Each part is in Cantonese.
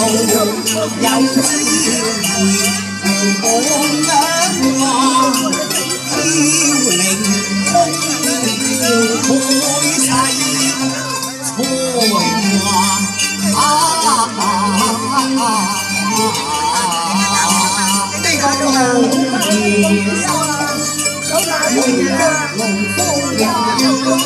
有知我兩話，飄零空開世才華。呢個路兒龍風人。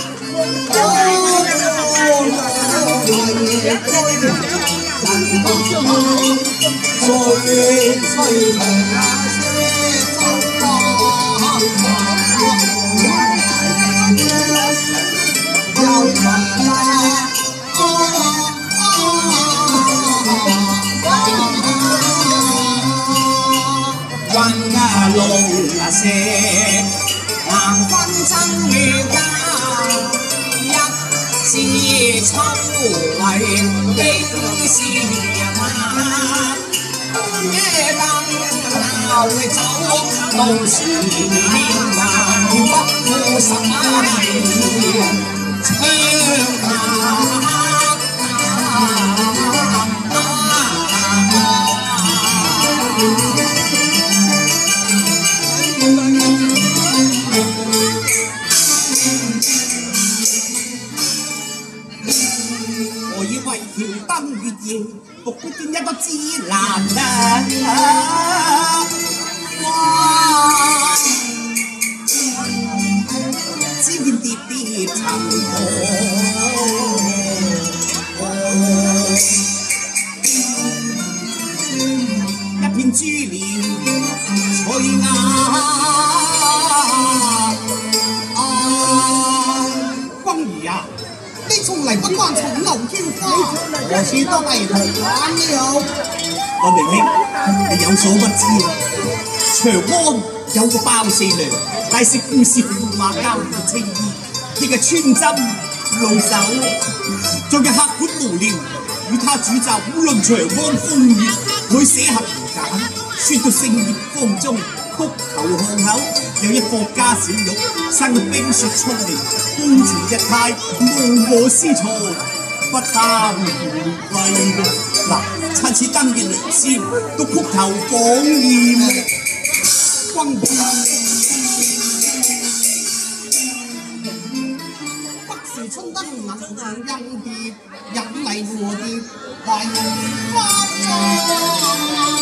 路那些難分真與假，一是秋為幾時晚，夜燈鬧走到時難不負十我以為條燈月夜，獨孤見一個知男人哇！只見跌跌沉一片珠簾翠瓦。君兒啊！你從嚟不慣重樓嬌花，何處都係同玩了。我明兄，你有所不知啊，長安有個包四娘，乃是故事駙馬交誼青衣，亦係穿針路手，仲有客館無聊，與他主奏無論長安風雨，佢寫合如簡，説到聖葉方中。曲頭巷口有一個家小玉，生個冰雪聰明，風情一派，無我思錯，不貪富貴。嗱，趁此燈月良宵，到曲頭訪豔君北樹春燈銀像音碟，引嚟蝴蝶為花妝。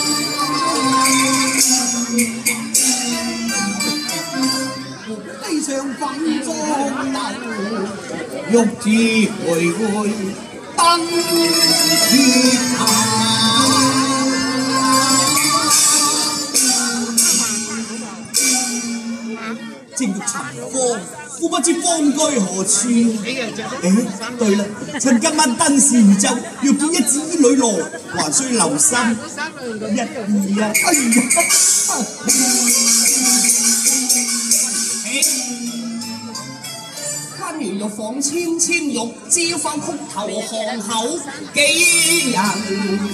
地上粉妝樓，玉指徘徊燈月下。正欲尋芳，忽不知芳居何處。對啦，趁今晚燈市如晝，要見一子女郎，還需留心一二啊！哎呀！番禺玉舫纖纖玉，招翻曲頭巷口幾人家。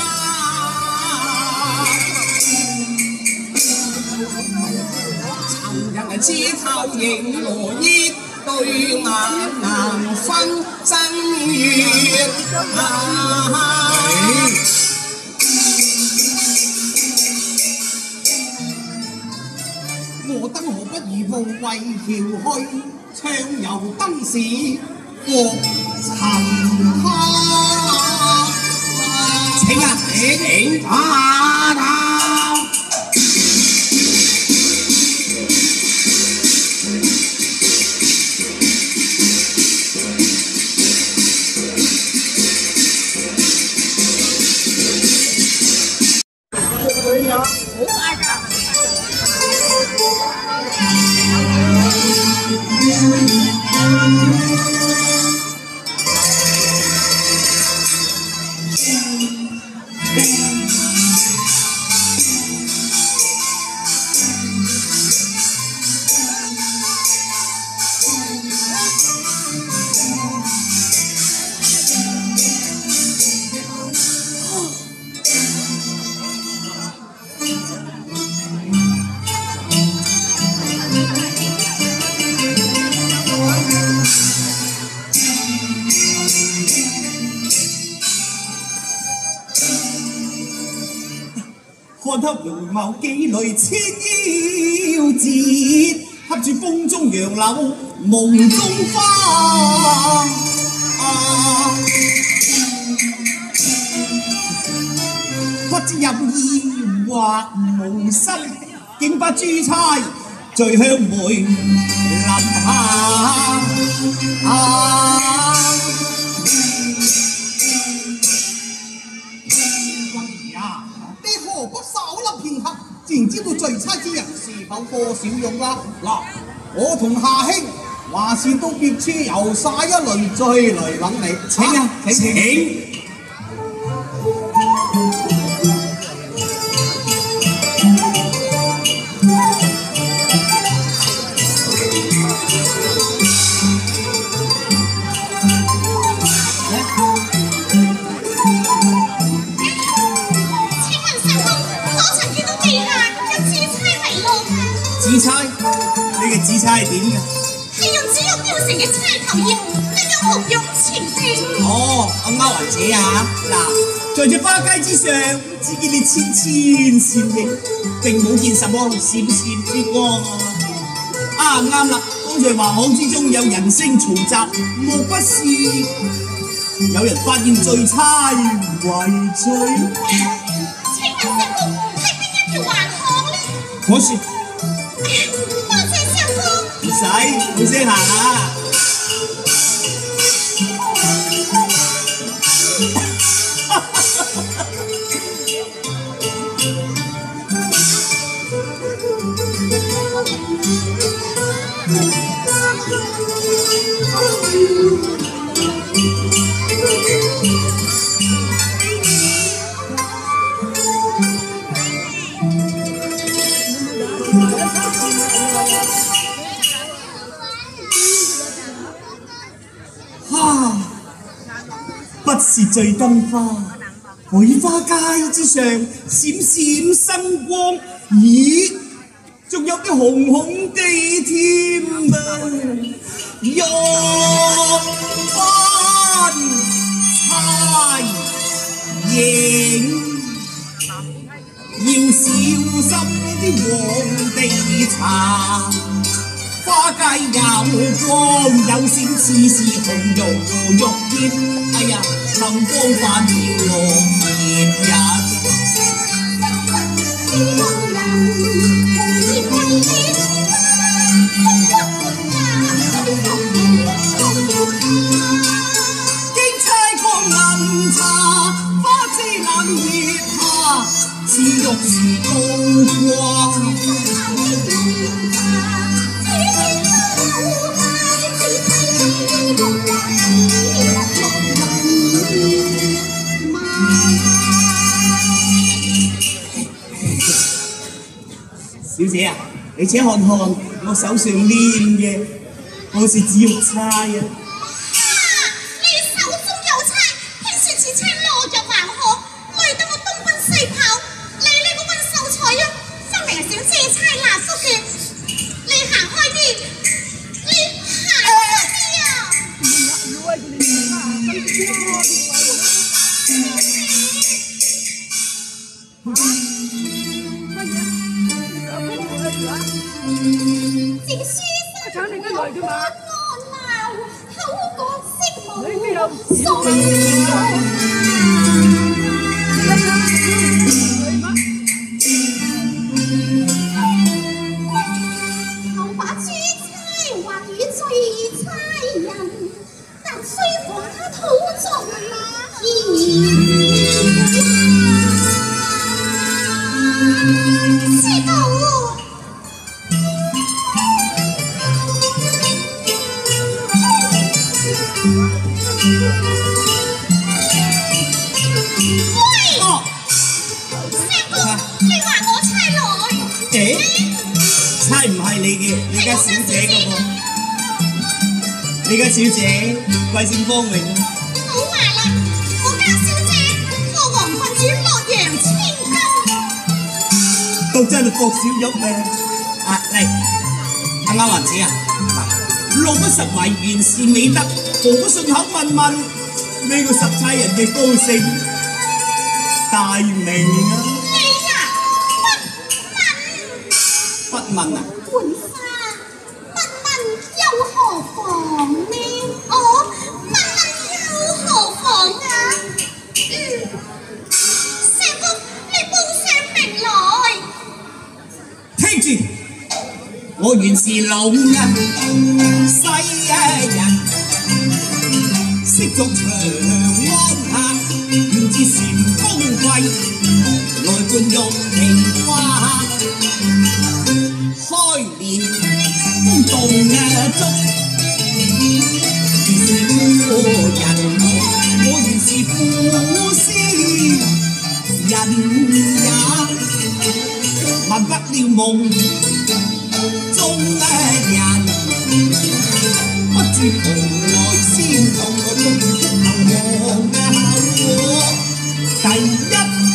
尋日只靠影羅衣，對眼難分真與假。我燈何不如無為橋去，暢遊燈市國塵他。請啊請看他容貌幾類千夭折，恰住風中楊柳夢中花。不知任意或無心，竟把珠釵醉香梅林下。你何不稍立片刻，自然知道聚餐之人是否多少用啦？嗱，我同夏兄話是到別處遊曬一輪，再嚟揾你。請啊，請。紫釵，你嘅紫釵係點嘅？ 係用豬肉雕成嘅釵頭葉，一種紅肉情調。 哦，阿丫鬟姐啊，嗱，在這花街之上，只見你纖纖閃影，並冇見什麼閃閃之光啊！啊，啱啦，剛才橫巷之中有人聲嘈雜，莫不是有人發現聚釵為罪？ 請問相公係邊一條橫巷呢？ 我說。 多謝相公。 唔使，好聲行啊！不是醉燈花，梅花街之上閃閃生光，咦，仲有啲紅紅地添啊！玉翻釵影，要小心啲黃地茶。花街有光有閃，似是紅玉添。哎呀，尋光泛耀綠葉也經釵光臨茶，花枝冷月下，似玉是高光。小姐啊，你且看看我手上黏嘅，好似紫玉釵啊！ 你手中有釵，偏說此釵落入橫巷，累得我東奔西跑。你呢個溫秀才啊，分明係想借釵拿福嘅。你行開啲，你行開啲啊！這書生有不安鬧，口角色無所頭把珠釵還與聚釵人，但須和他土作知道。喂，相公，你話我釵來？ 釵唔係你嘅，你家小姐嘅噃。你家小姐貴姓方榮？ 好話啦，我家小姐賀王郡主洛陽千金。 都真係霍小玉咧！啊，嚟，阿丫鬟姐啊，路不拾遺原是美德，何不順口問問呢個拾釵人嘅高姓大名啊？ 你呀， 問啊？ 管家，問又何妨呢？哦，問又何妨啊？社公，你報上名來。 聽住，我原是老人西人，識作長安客，願至禪公貴，來伴玉梨花。開年風動足，是小人，我原是富師人也，忘不了夢中人，不知蓬萊仙洞我終於投降後第一家。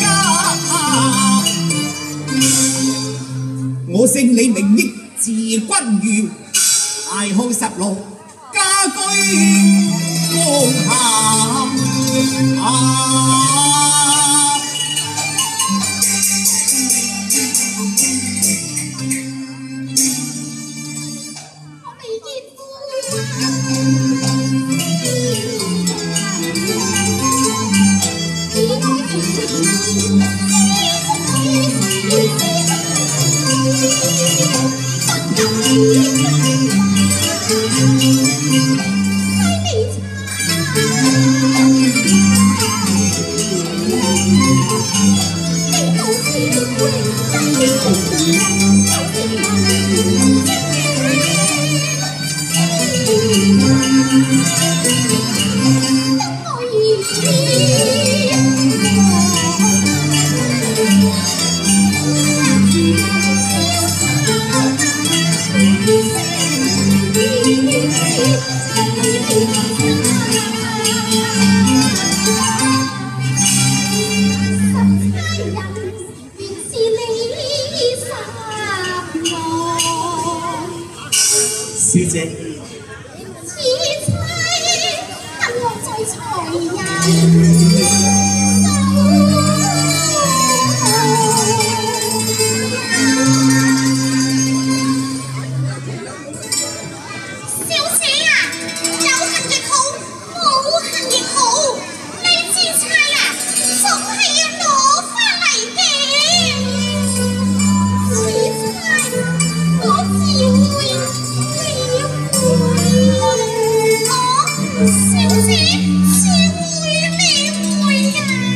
我姓李名益，字君如，大號16，家居江咸啊。小姐， 此妻等我在才人小姐啊，有幸亦好，冇幸亦好，呢支釵啊，總係要攞返嚟嘅。此釵我自會。小姐，是會理會呀。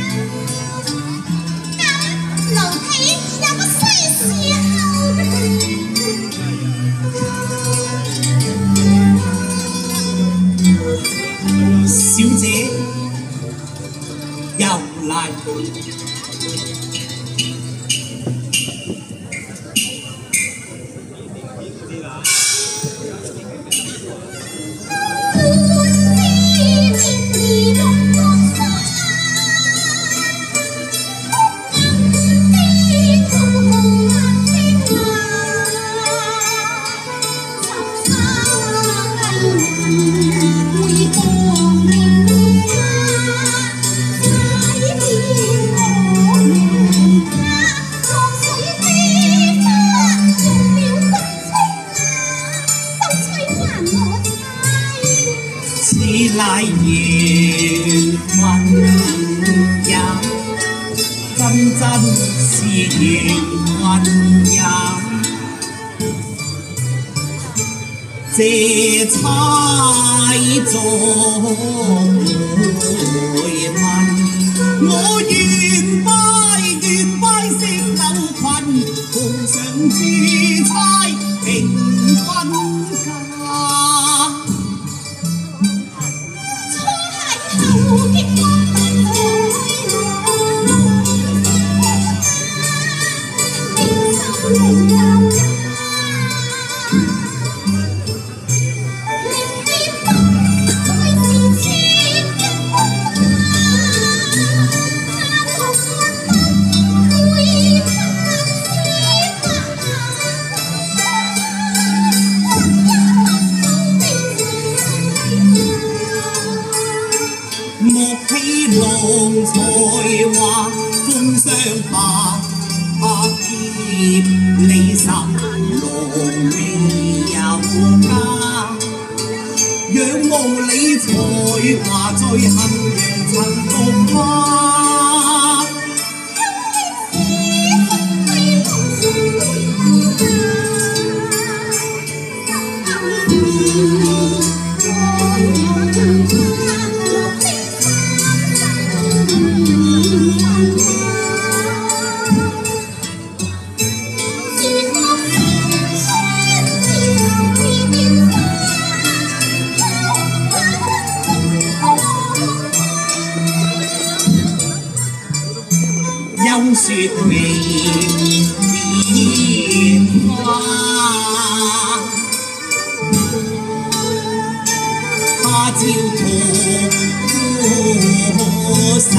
咁奴婢有個西時候小姐又嚟。乃緣分也，真是緣分也。這妻在回問，我願拜色柳裙，奉上珠釵平分家。莫欺郎才華風霜白， 劫，你十龍未有家，仰慕你才華在衡陽曾獨花。又說微變化，他朝何世，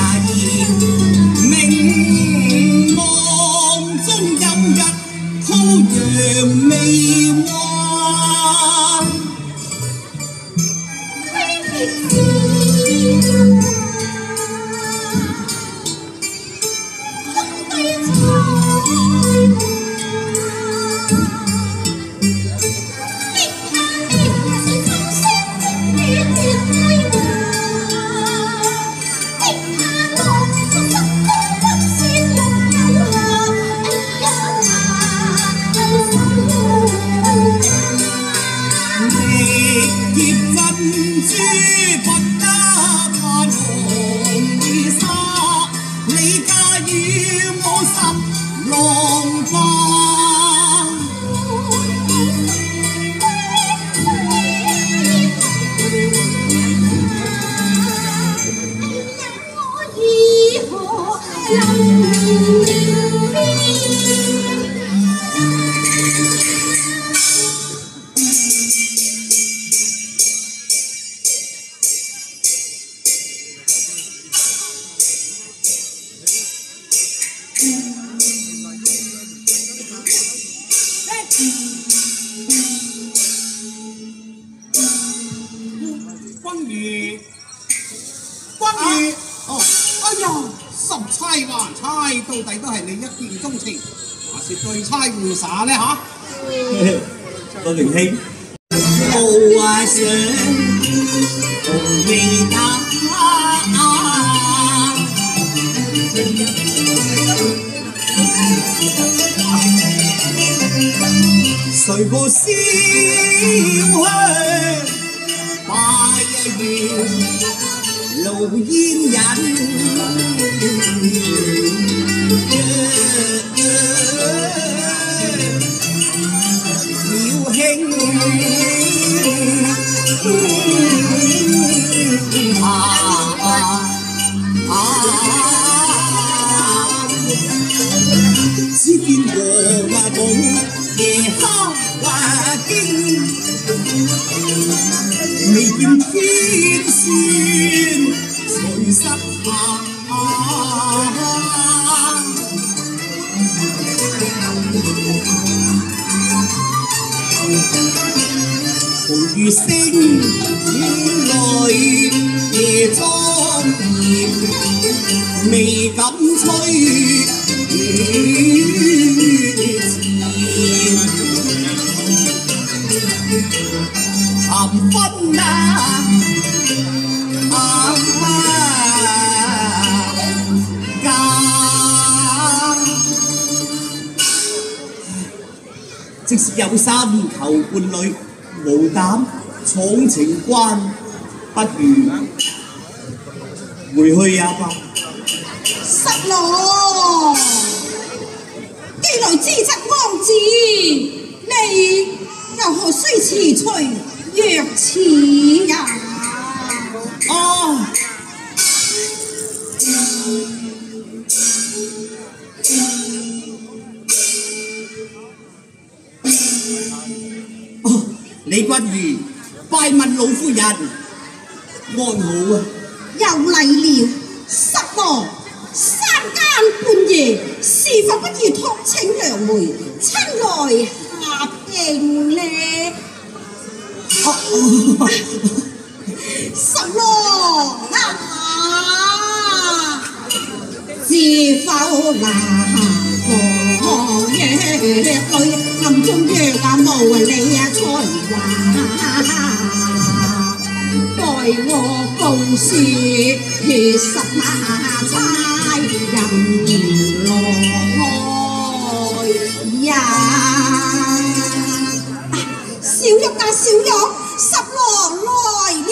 明望中有日滔陽未還。到底都係你一見鍾情，還是對猜互耍呢？嚇？個明兄，無話想，無味打。誰個燒香拜月，路煙引。廟興只見黃土夜黑華經，未見天仙隨失下。紅如星裏夜莊嚴，未敢吹前，尋婚即使有心求伴侶，無膽闖情關，不如回去也罷。 十郎，既來資質安置，你又何須辭除若此呀？ 哦。李君如拜問老夫人安好啊？ 有禮了，十郎，三更半夜，是否不如託請娘妹親來下聘呢？十郎啊，是否拿下課？ 暗中約啊無理啊才華，待我報説血濕那差人來呀！小玉啊小玉，十郎來了。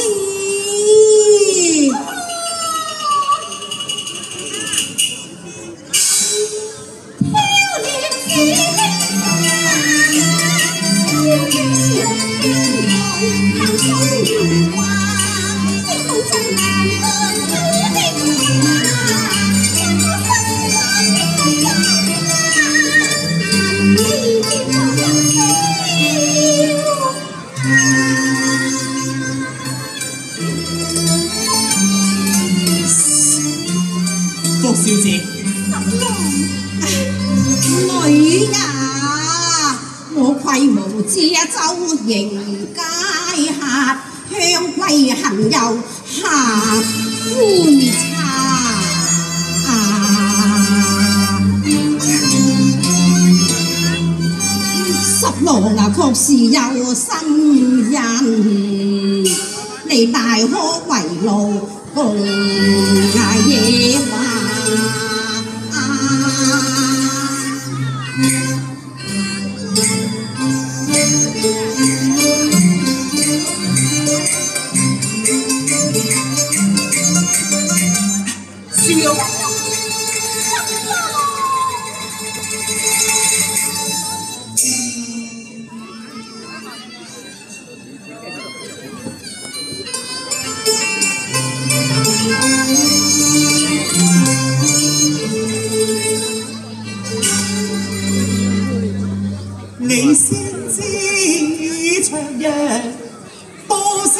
郭小姐， 女呀，我愧無遮州迎街客，香桂行遊下歡茶。十郎啊，確是有心人，你大可為路共野話。 小玉，你先知長日多少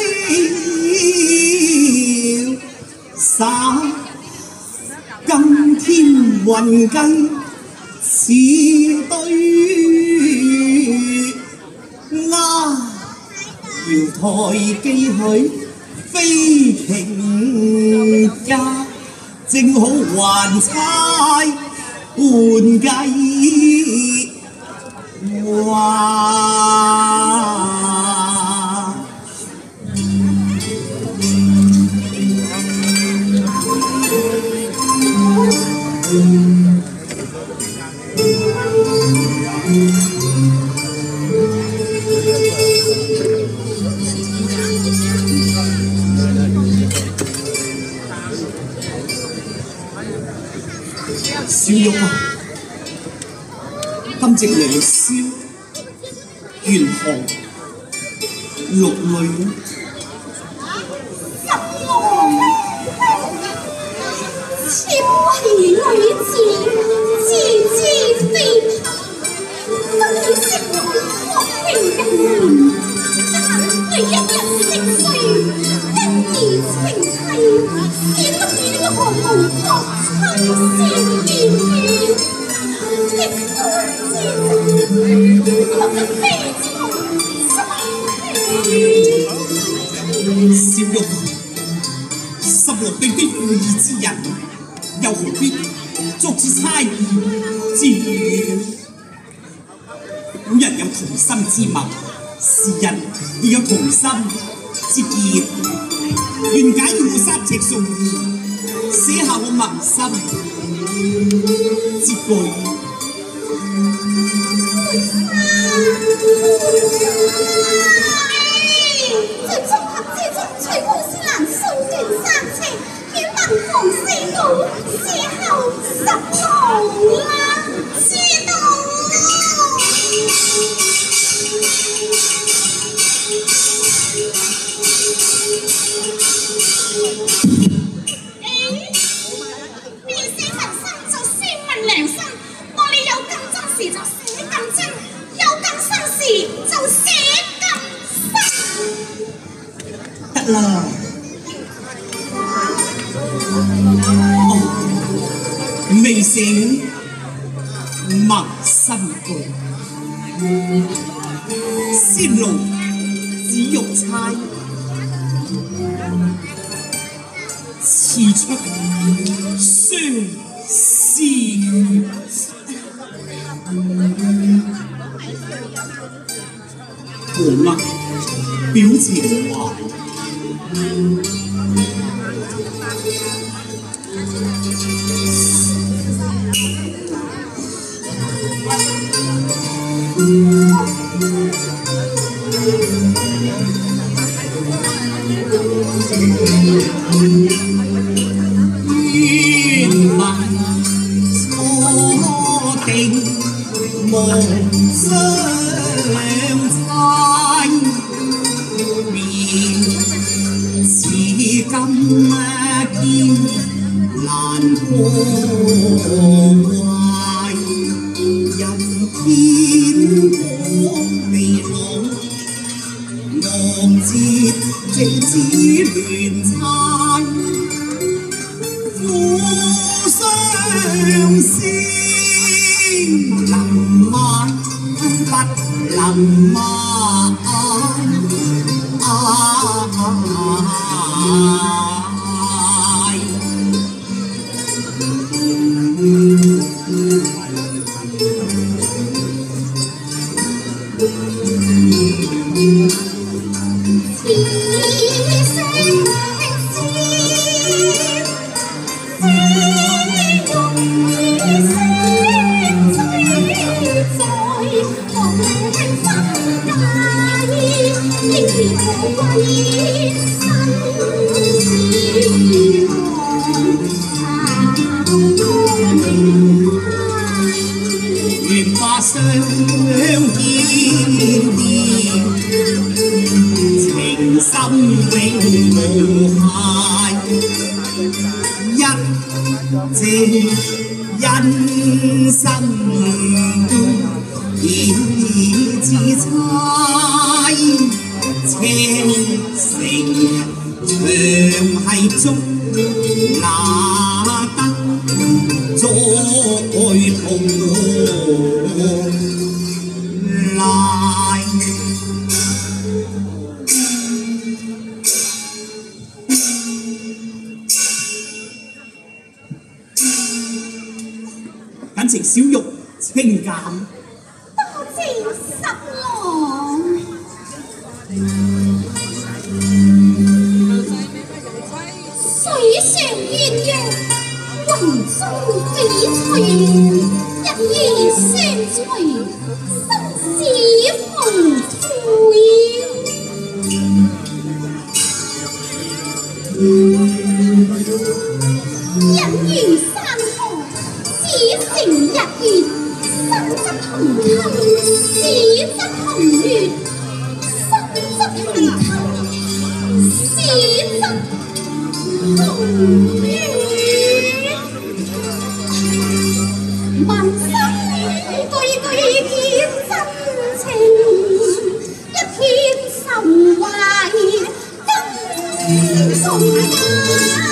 灑，今天雲計似對啦，瑤台寄許非瓊家，正好還差換計。哇！小玉啊，今夕良宵，緣何綠淚呢？ 千為女子自知非貧，不要識我惡評人言，你一日食睡，一夜情繫，見得你呢個何無國親善言的多之人，我的非常小玉，十郎並非故意之人，又何必作此猜疑之語？古人有同心之謀，時人亦有同心之結。願解要我三尺送意，寫下我盟心之句。 在綜合之中，隨公司難數斷三尺，與文房四寶邂逅十郎啦，知道？面寫民生就先問良心，我哋有更真時就寫更真，有更新時就寫更新。 得啦。哦，未醒盟心句，先路只欲猜，詞出相思。 情懷。願問初定夢相猜，面似今見難破壞，人天光未老，望節正知亂猜。互相思，能買不能買。願把相見面，情深永無限。一正因生顯自猜，情成長係足那得再同來。簡直小玉清鑑。 多謝十郎。水上月夜，雲中翡翠，一夜相隨，生死無悔。人如山河，此情日月，生則同溝，死則同月，生則同溝，死則同月。萬生句句見真情，一片愁懷更重愛。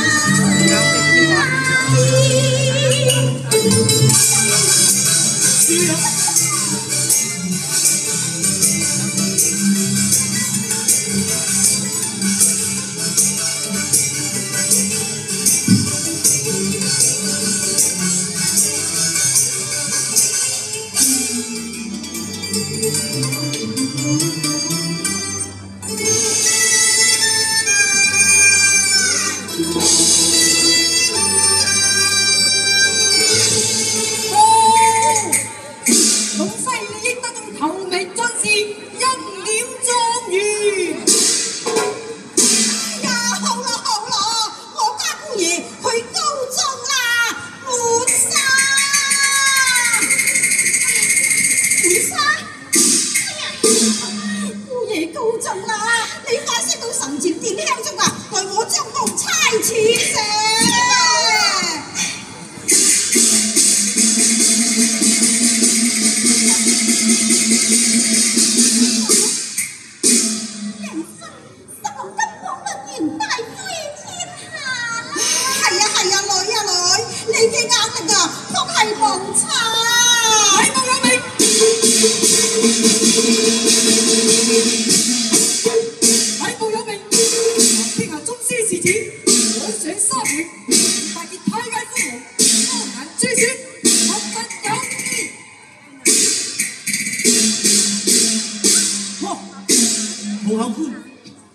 陶後官，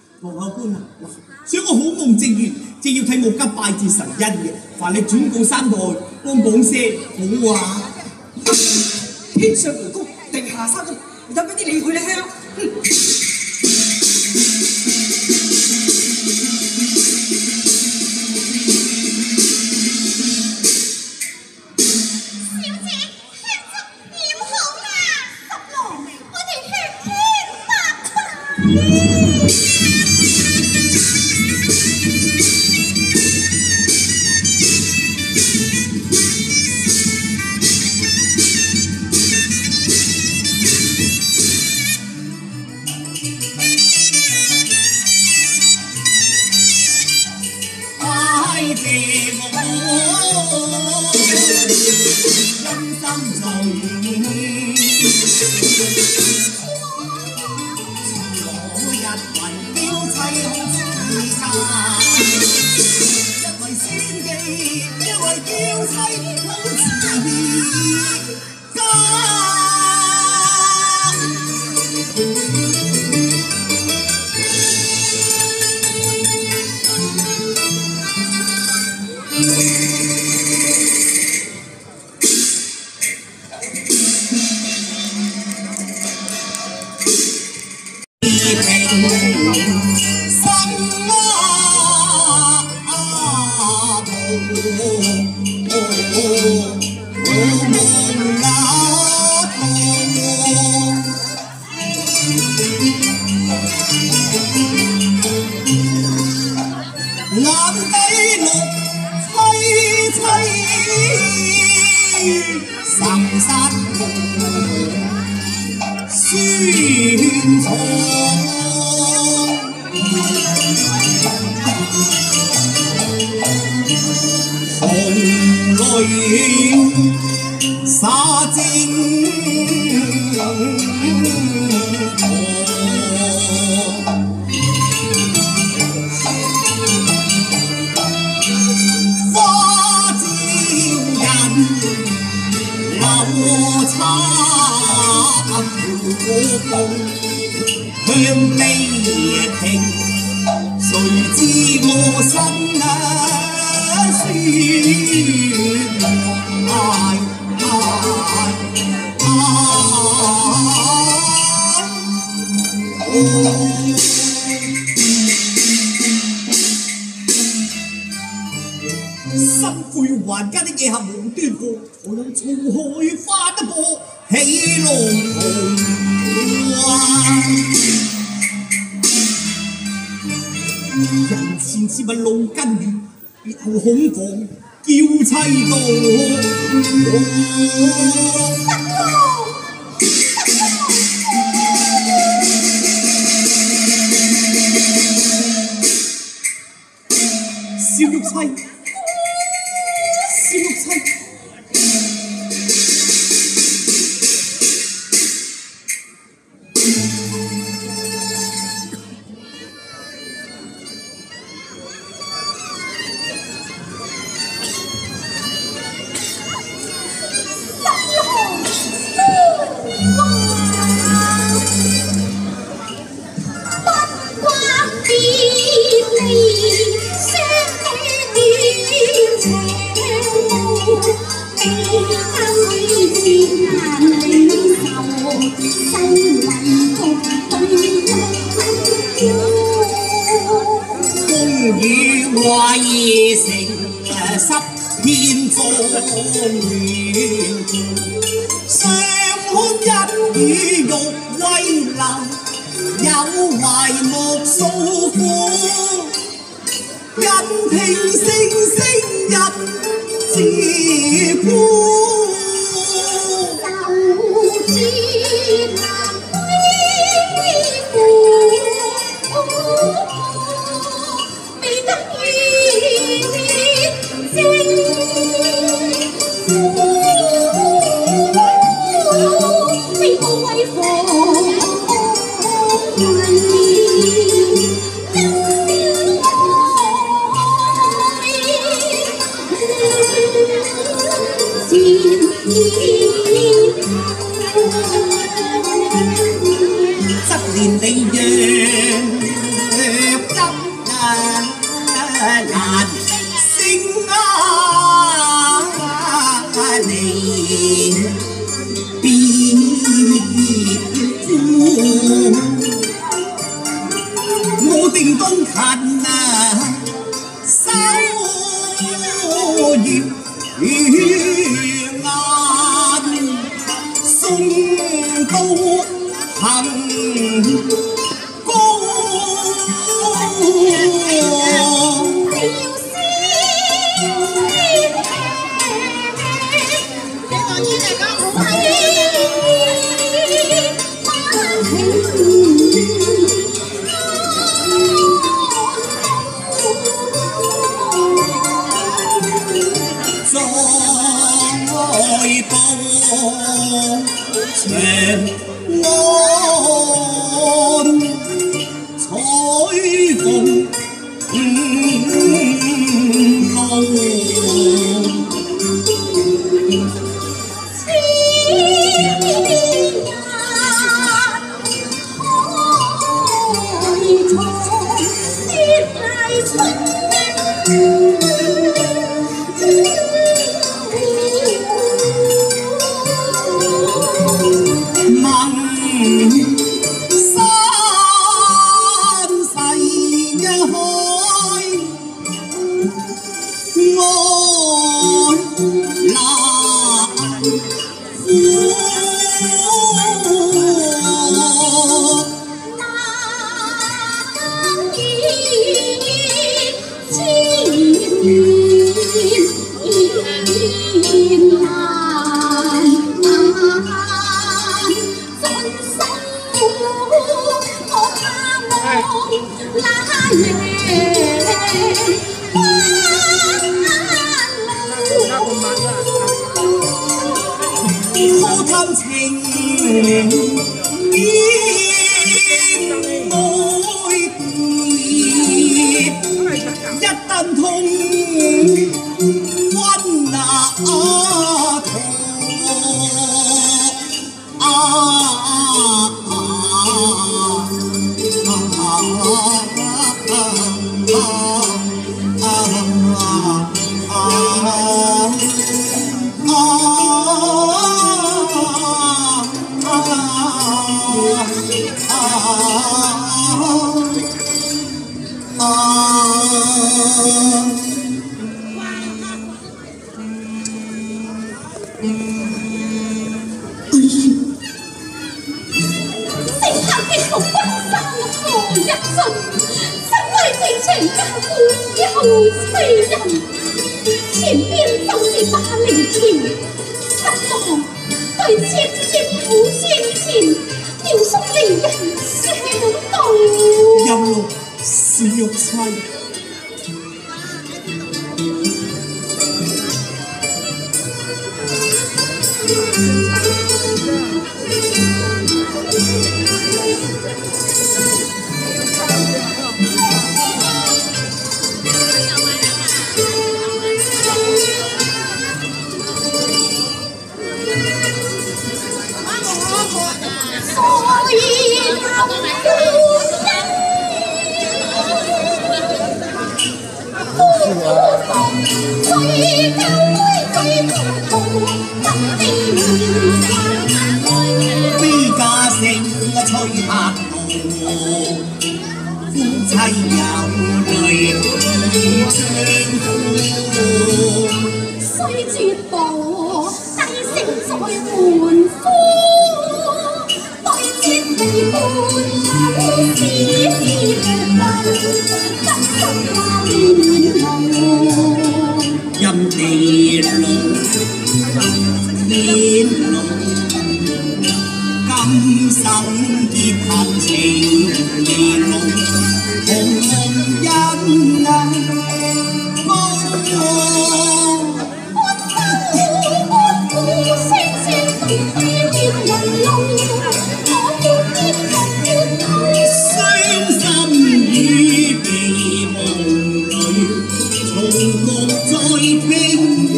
想我好夢正月，正要睇我家拜節神恩嘅，凡你轉告三代，幫講聲好啊！ 天上無谷，地下山屋，有邊啲理佢咧？ 恐慌，叫妻多。小玉妻，小玉妻。 執連你若急難升你別呼，我定當勤守業眼，送到行高。長安彩鳳可貪情見愛別，一燈通溫那陀前邊就是巴陵橋，失望對切切苦先前，要送離人上道。陰路是玉妻。悲家聲吹客路，夫妻有淚相呼。雖絕墮，低聲在歡呼，對接地伴有絲絲不心路。任地路天路，今生結合情義路，紅紅恩傷心與被夢裏，從無再拼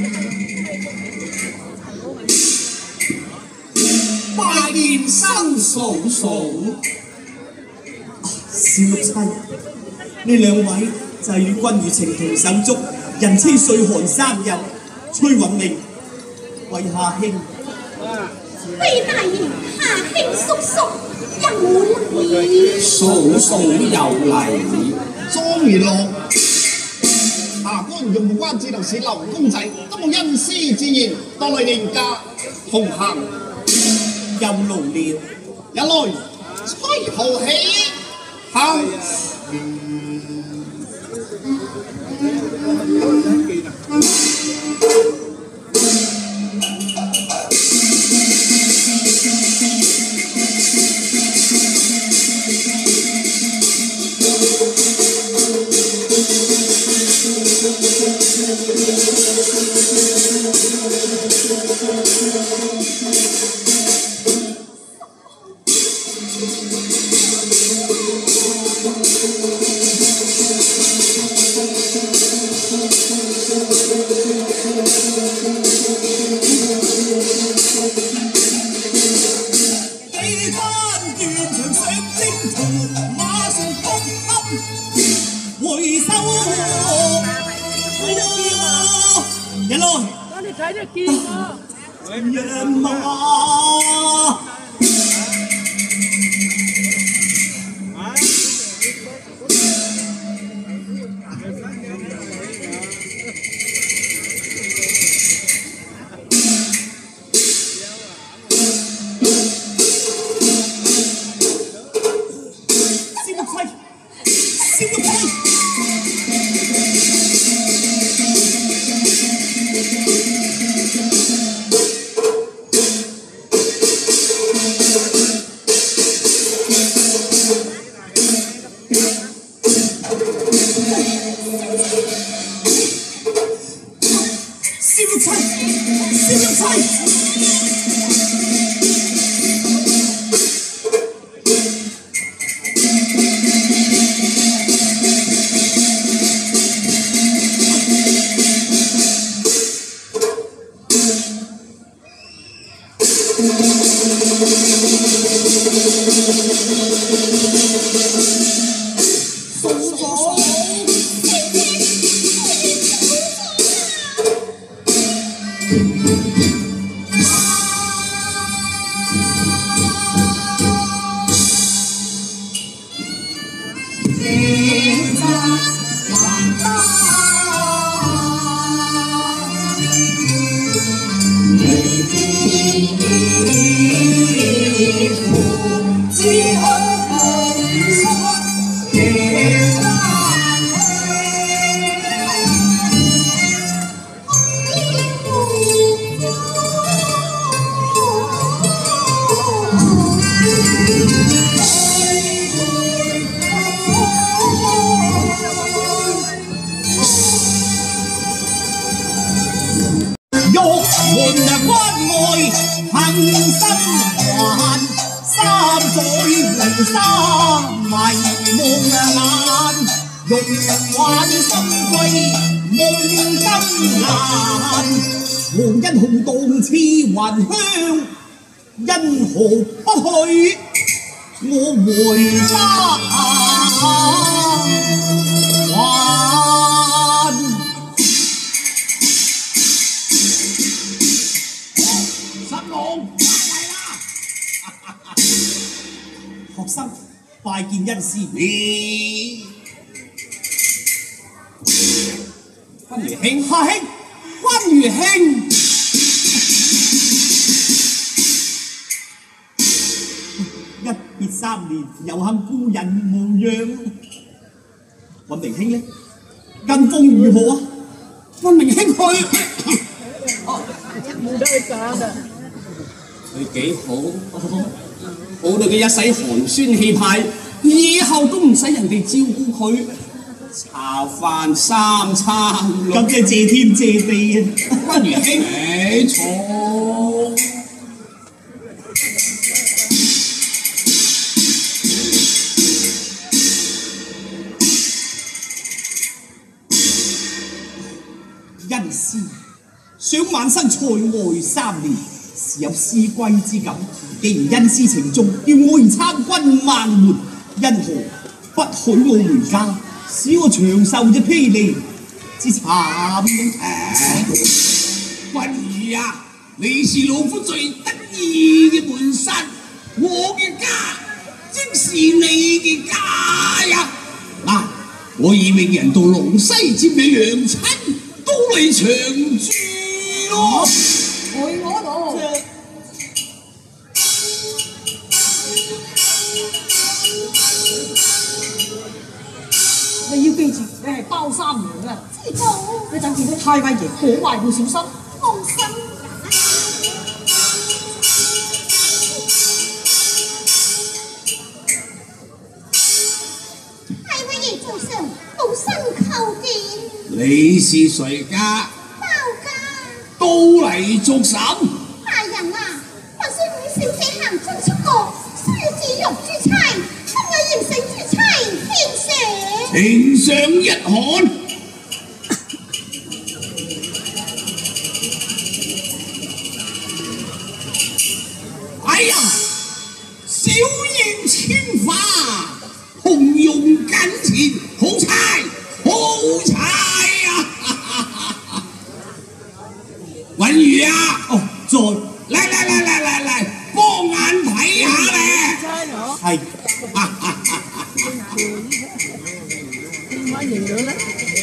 拜年生嫂嫂， 小玉妻，呢兩位就係與君如情同手足，人稱歲寒三友，崔允明為夏兄。 魏大爺，夏兄叔叔有禮。 嫂嫂有禮。 莊元樂，下官用關子頭是劉公仔，都冇恩師之言，當你廉價同行， 又勞了。 一來吹號起，行。 睇得見啊！ 人馬。因何不去？我回家還。 神龍嚟啦！ 學生拜見恩師。 君如兄， 夏兄， 君如兄。 一別3年，猶幸故人無恙。尹明兄呢？跟風如何啊？ 尹明兄去， 冇得去揀啊！ 佢幾好，好到佢一世寒酸氣派，以後都唔使人哋照顧佢，茶飯3餐。 咁即係謝天謝地啊！ 君如兄，冇錯。 恩師想晚生在外3年，是是有思歸之感。既然恩師情重，要我而參軍萬門，因何不許我回家，使我長壽這霹靂之慘？ 君兒啊，你是老夫最得意嘅門生，我嘅家即是你嘅家呀！嗱，我已命人到龍西接你娘親到嚟長住咯。 回我度。你要記住，你係包三娘啊！ 知道。 一陣見到太尉爺好壞要小心。 放心。太尉爺在上，老身叩見。 你是誰家？ 包家。 到嚟作甚？ 大人啊，還需五小姐行進出國，需要自玉珠釵，今日完成珠釵，獻上。 呈上一看。哎呀，小燕千花，紅容緊前，好猜，好猜啊！允如啊， 哦，在嚟，幫眼睇下咧。 係。 買營養咧。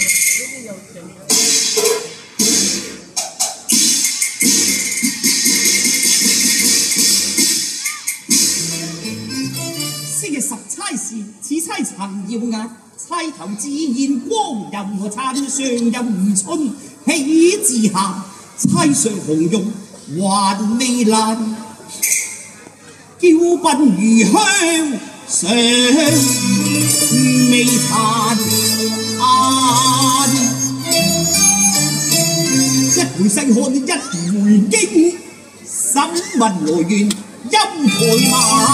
昔日十差事，此差曾耀眼，差頭自然光柔和燦，上有如春喜自下，差上紅容還未爛，嬌鬢如香上未殘。一回細看一回經，審問來源音台慢。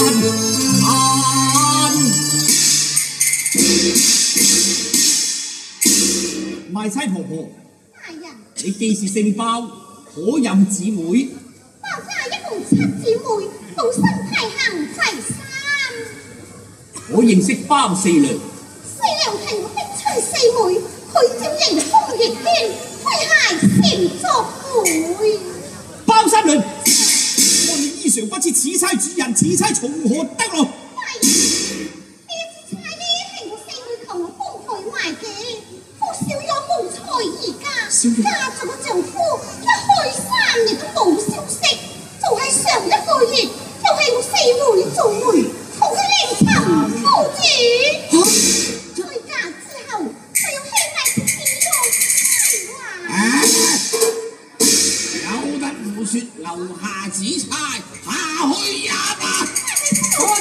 賣差婆婆， 大人， 你既是姓包，可有姊妹？ 包家一共7姊妹，老身排行第3。 我認識包四娘。 四娘係我的親四妹，許照迎風亦端，推鞋前作媒。 包三娘，我哋衣裳不知此差主人，此差從何得來？ 大人，呢支釵呢係我四妹求我幫佢買嘅，我小咗無才而家，嫁咗個丈夫一開3年都冇消息，就喺上一個月，又係我四妹做媒，同佢另尋夫主。再嫁之後，就要希望自己用才華。 有得胡說，留下紫釵，下去也罷。 好啊，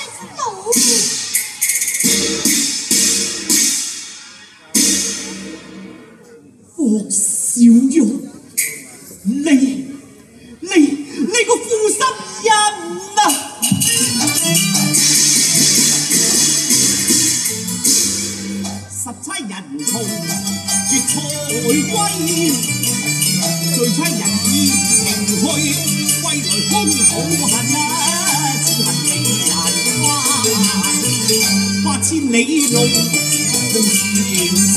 霍小玉，你個負心人啊！十差人從絕才歸，最差人意情去，歸來空抱恨啊！只恨你難關，8千里路共潮潮。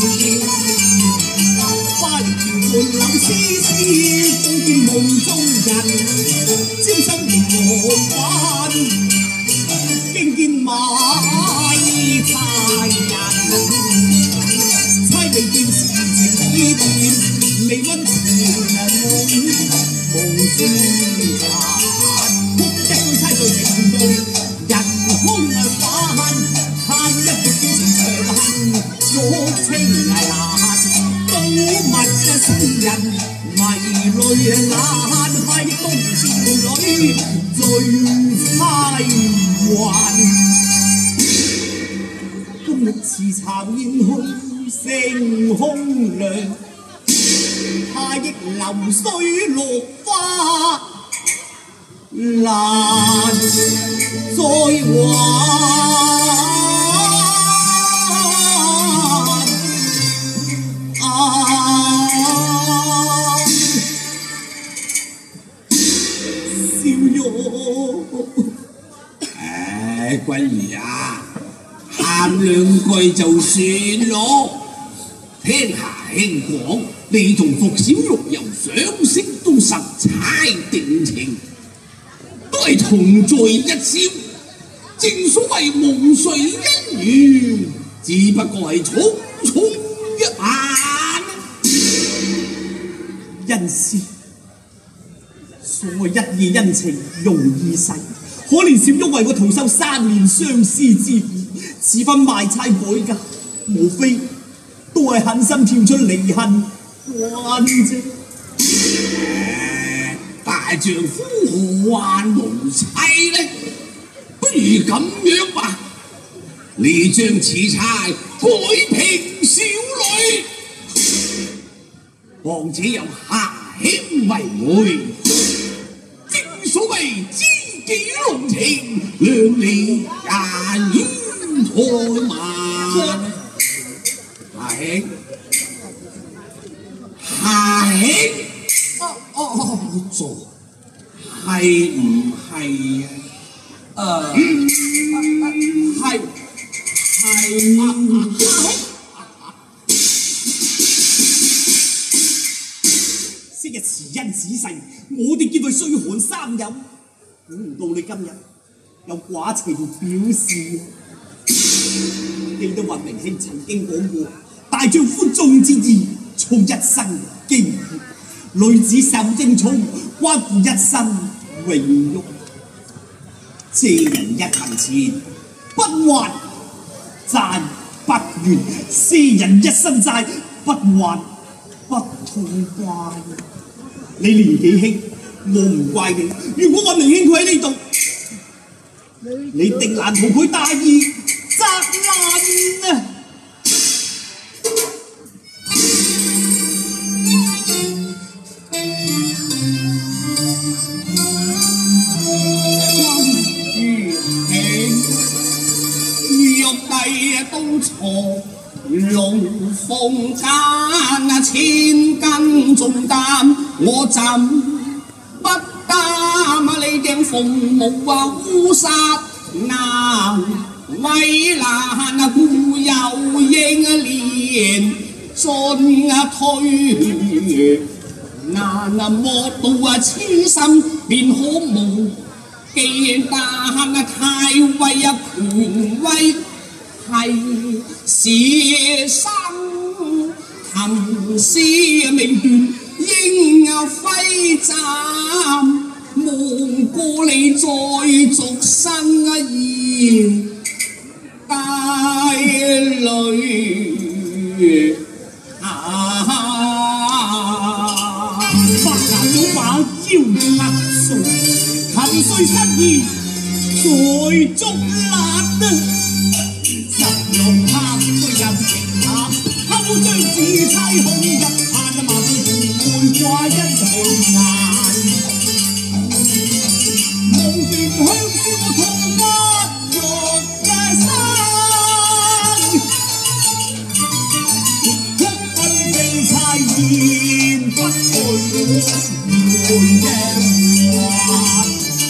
花蓮橋畔柳絲絲，共見夢中人，朝生連黃昏，經見買差人，差未見時情已斷，未溫前夢無聲殘，哭一堆差在情夢，人空反，嘆一段情長恨，玉清難。寶物嘅新人迷淚眼，派東少女最猜幻。今日遲茶宴去成空涼，他亦流水落花難再還。 唉，君兒啊，喊兩句就算咯。天下興廣，你同霍小玉由相識到十猜定情，都係同在一宵。正所謂夢碎姻緣，只不過係匆匆一晚。 恩師，所謂一夜恩情容易逝，可憐小玉為我徒受3年相思之苦，此番賣差改嫁，無非都係狠心跳出離恨關啫。 大丈夫何患無妻呢？不如咁樣吧，你將此差改聘小女，況且有夏兄為媒，正所謂知己濃情，兩利人煙開嘛。夏兄，夏兄，做係唔係啊？係。 昔日慈恩子誓，我哋見佢衰寒3日，估唔到你今日有寡情表示。記得雲明兄曾經講過，大丈夫忠之義，操一生基業；女子受貞操，關乎一生榮辱。借人一文錢，不還債不怨；賒人一身債，不還不痛怪。你年紀輕，我唔怪你。如果我明兄佢喺呢度，你定難同佢大義責難啊！ 都錯龍鳳間千斤重擔，我怎不擔你頂鳳毛烏紗難為難故有應連進退難莫到痴心便可無忌但太尉權威係是生行詩未斷應揮斬望過你再續生意帶淚白牙早把腰壓碎，琴碎失意再捉辣用他對人情淡，偷將紫釵空入眼，萬會掛一紅顏。夢斷香消痛不欲生，哭奔被釵言不會應還。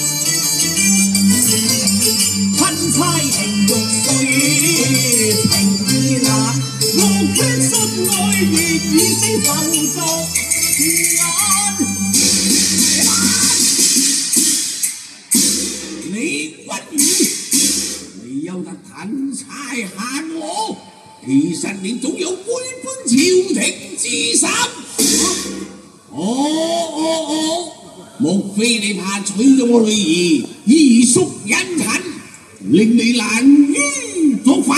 吞釵情欲碎。落決心愛意已死浮作眼。 你君語，你有得吞差限我，其實你總有背叛朝廷之心。莫非你怕娶咗我女兒，依宿隱陳，令你難於作反？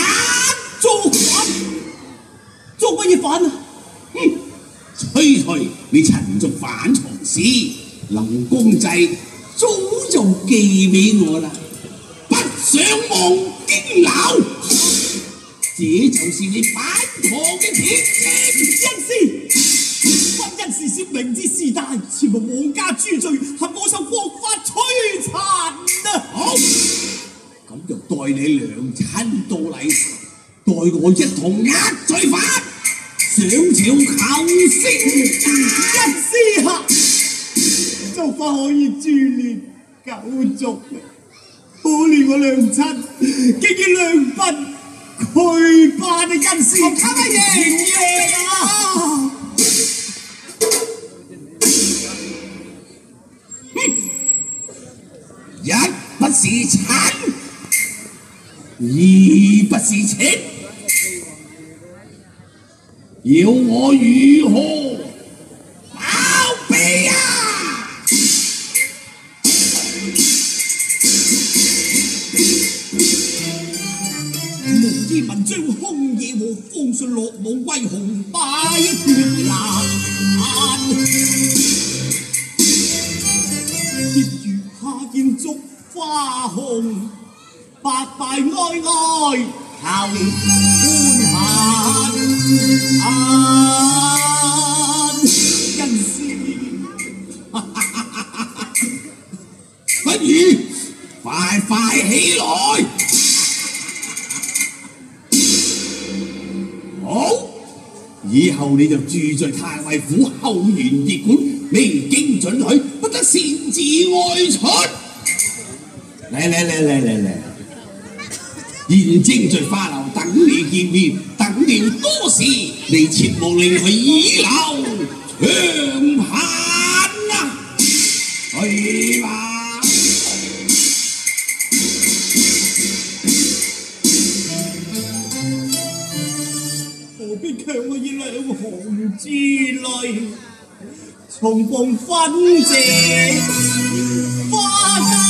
做乜嘢反啊？ 吹你陳族反藏史，林公仔早就寄俾我啦，不想望京樓，這就是你反唐嘅鐵證。 恩師，婚姻事涉明之事大，全無皇家諸罪，合我受國法摧殘啊！ 好，咁就代你娘親到禮堂，代我一同壓罪犯。上朝求升恩師下，做法可以株連九族。 可憐我娘親，竟然兩不俱罷的恩師，同他乜嘢啊！ 一不是親，二不是情，要我如何包庇啊？ 無意文章空野和方信落武威紅擺脫難，結如夏見燭花紅，白敗哀哀求歡閒，恩師。 不如快快起來！好，以後你就住在太尉府後園驛館，未經准許，不得擅自外出。嚟！現正在花樓等你見面，等了多時，你切莫令佢倚留長閒啊！去吧。 何必強我以兩行之淚，重逢分謝花間。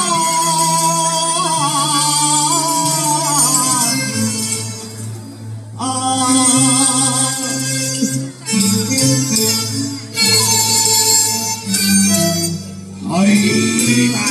去吧。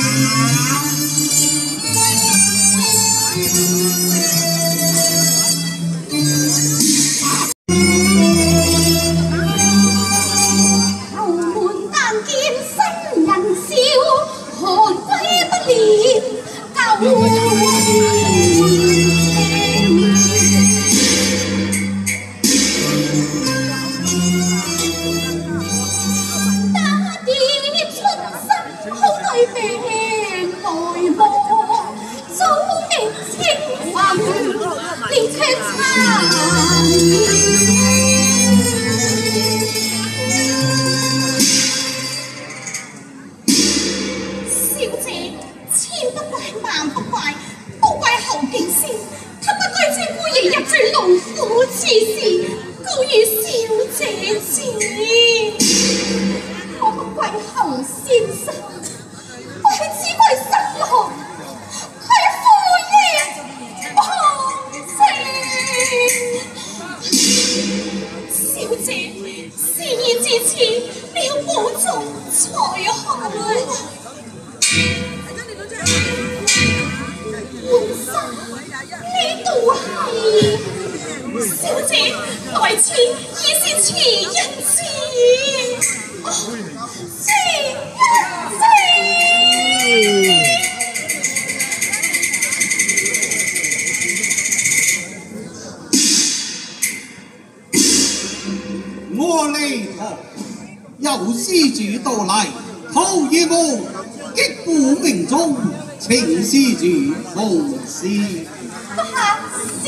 我嚟頭，有施主到嚟，陶業務擊鼓鳴鐘，請施主無事。 下是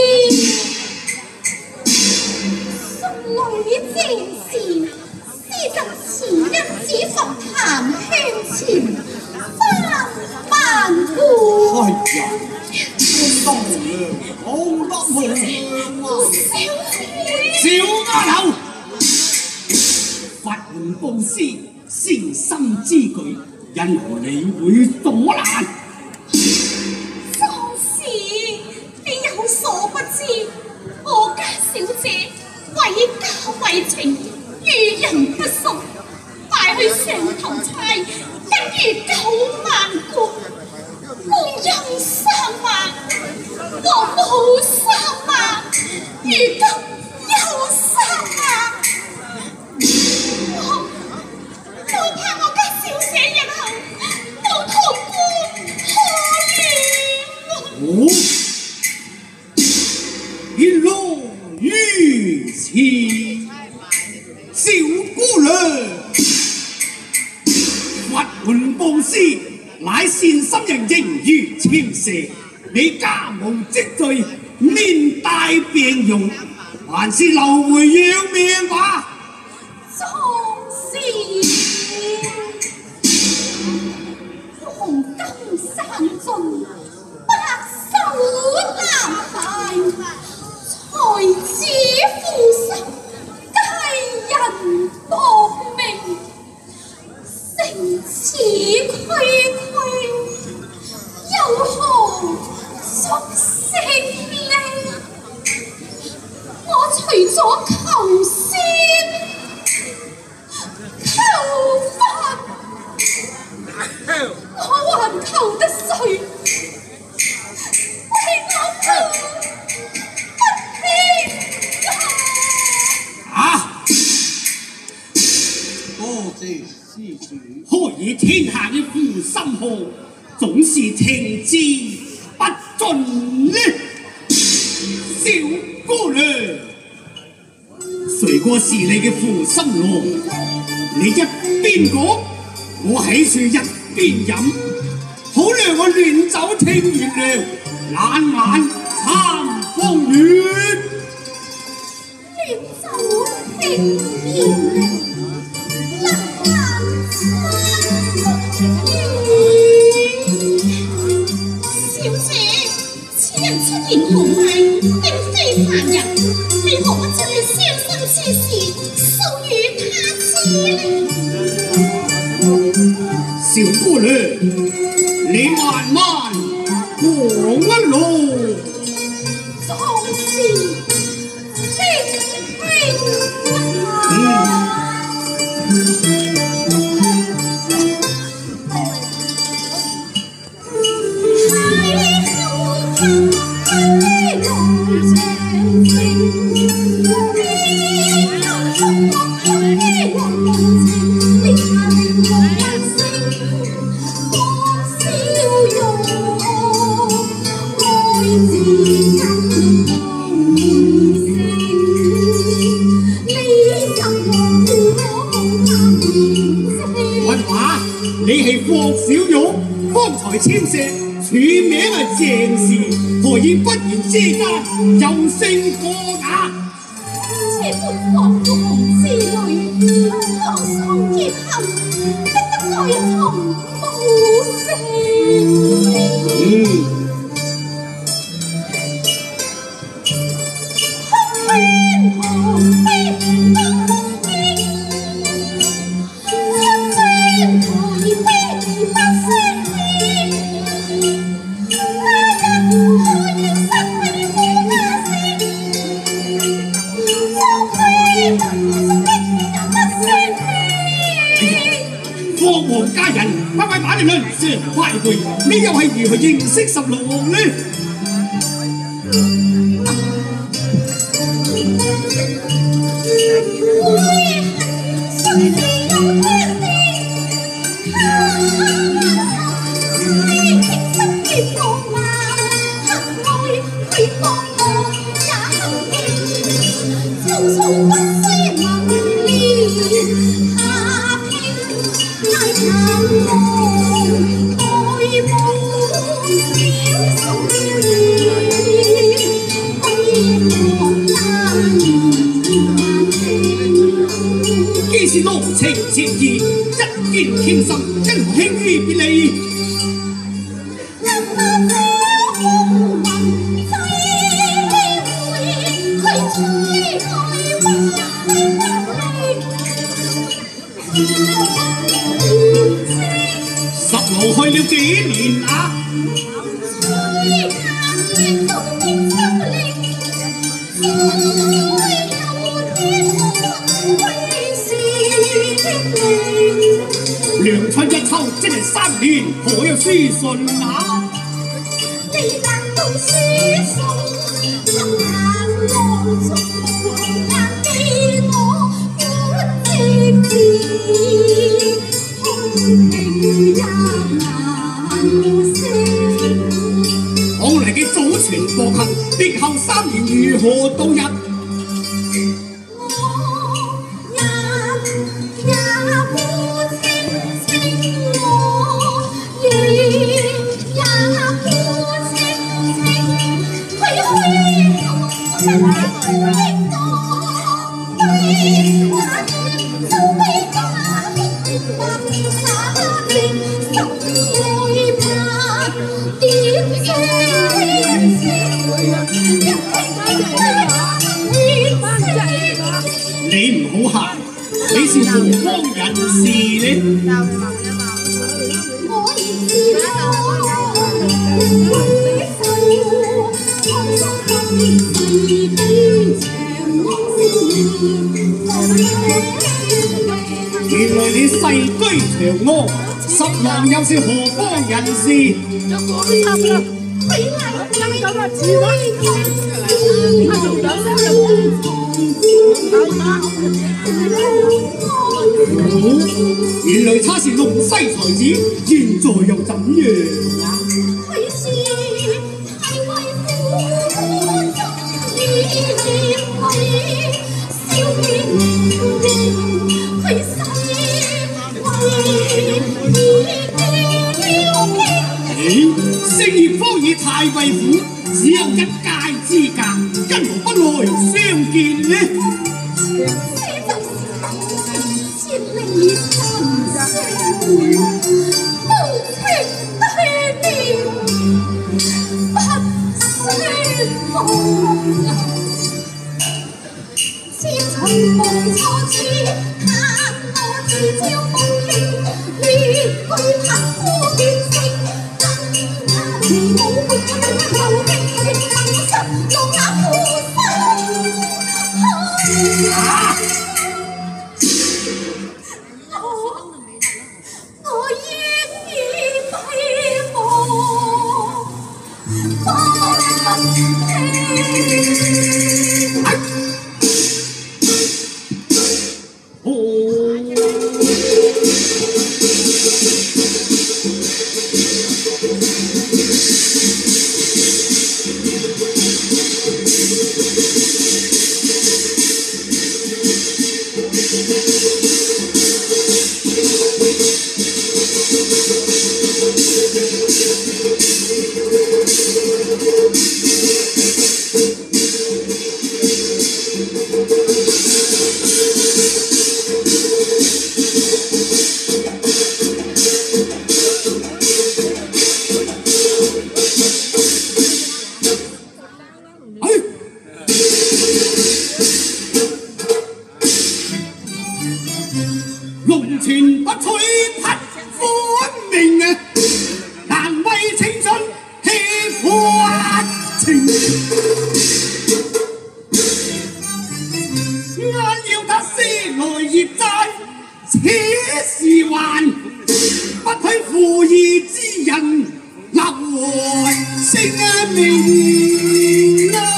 送女正事，施及慈恩子佛壇香前3萬戶。 哎呀，當娘好得無量啊！ 小丫頭，法門布施，善心之舉，因何你會阻攔？ 壯士，你有所不知，我家小姐為家為情，遇人不淑，敗去上頭差，等於9萬貫，共有3萬，我冇3萬，如今有3萬，我怕我家小姐日後到堂官可憐。 原來如此，小姑娘，法門布施，乃乃善心人形如青蛇，你家無積罪，面帶病容，還是留回要命吧。 壯士，黃金散盡，不守男孩，才子負心，皆人薄命。成此區區，又何足惜呢？我除咗求仙、求佛，我還求得誰？為我求不平啊！ 多謝施主。 何以天下嘅負心漢總是停之不盡呢？小姑娘，誰個是你嘅負心郎？你一邊講，我喺處一邊飲，好讓我亂酒聽月亮，冷眼參風月。 亂酒聽月亮。小姐，此人出言豪邁，並非凡人，你何不將你傷心之事訴與他知呢？ 小姑娘，你慢慢講一路。 壯士，聽啊！ 你係霍小玉，方才簽寫署名係鄭氏，何以忽然之間又升過雅？ 這般惶恐之類，江桑結合，逼得愛從無聲。 國王家人，快快把你論說快回，你又係如何認識十六王呢？既是濃情妾意，一見傾心，因輕於別離。十路去了幾年啊？涼春一秋，即係3年，何有書信啊？ 你難道書信不難我從難記我本直字，空氣也難聲。 往嚟嘅祖傳國行，別後3年如何度日？ 也不清清我你唔好喊，你是何方人士呢？原來你世居長安，十郎又是何方人士？原來他是龍西才子，現在又怎樣啊？聖葉方以太尉府只有一介之隔，跟我不來相見呢？龍泉不取匹歡命啊，難為青春氣發情。眼要他思來業債，此時還不許負義之人留聲名啊！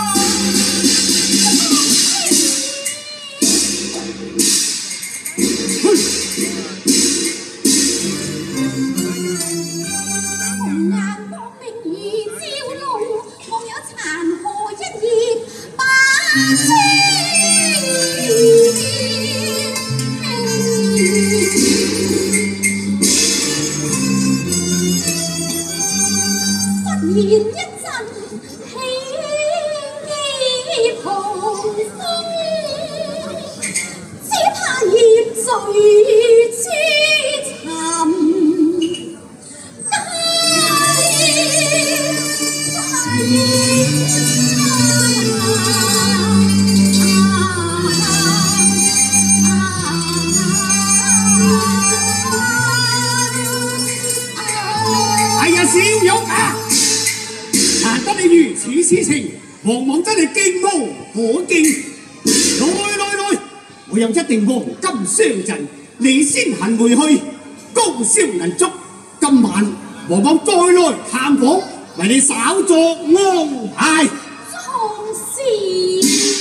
小玉啊，難得你如此痴情，往往真係敬無可敬。來，我有一定黃金相贈，你先行回去，高燒銀燭。今晚往往再來探訪，為你稍作安排。 壯士，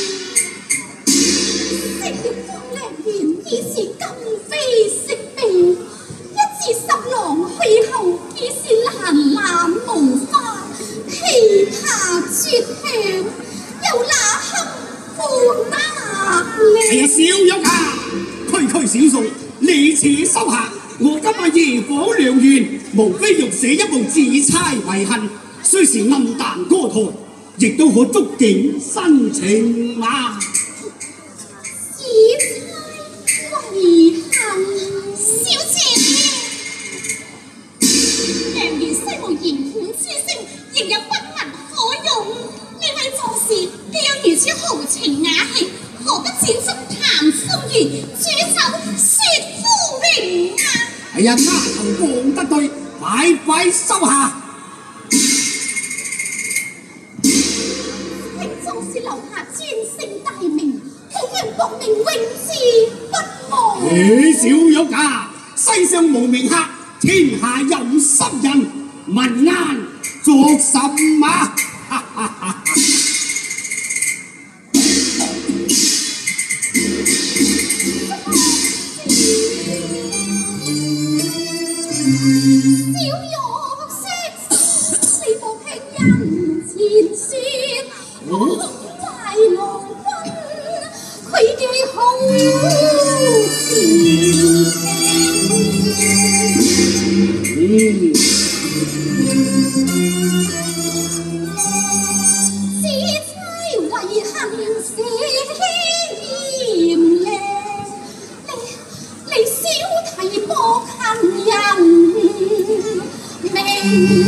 昔日風靚言已是今非昔比。一至十郎去後，已是蘭蘭無花，琵琶絕響，又那堪負那哎呀，小玉啊，區小數，你此收下。我今晚夜訪良緣，無非欲寫一部自怆遺恨，雖是暗淡歌台， 亦都可觸景生情嘛。 此差為行小姐，良言雖無言本之聲，亦有不文可用。呢位壯士既有如此豪情雅氣，何不展足談風月，煮酒說夫榮啊！ 哎呀，丫頭講得對，快快收下。 請壯士留下尊姓大名，好讓國民永誌不忘。 小玉啊，世上無名客，天下有心人，問啱作什麼？ 小玉色，你無聽人前說，大郎君佢嘅好此差為行寫嚴靚，你小提薄近人明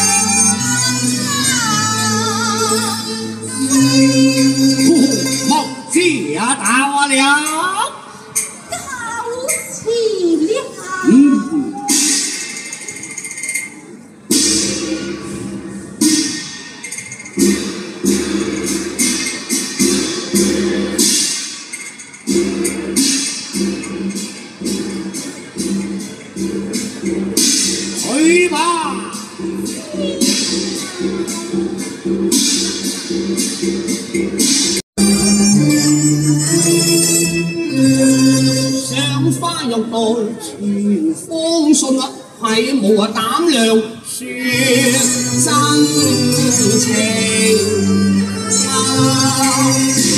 莫知啊打我了。 教詞了。 去吧。上花玉帶全方信啊，係無啊膽量說真情啊！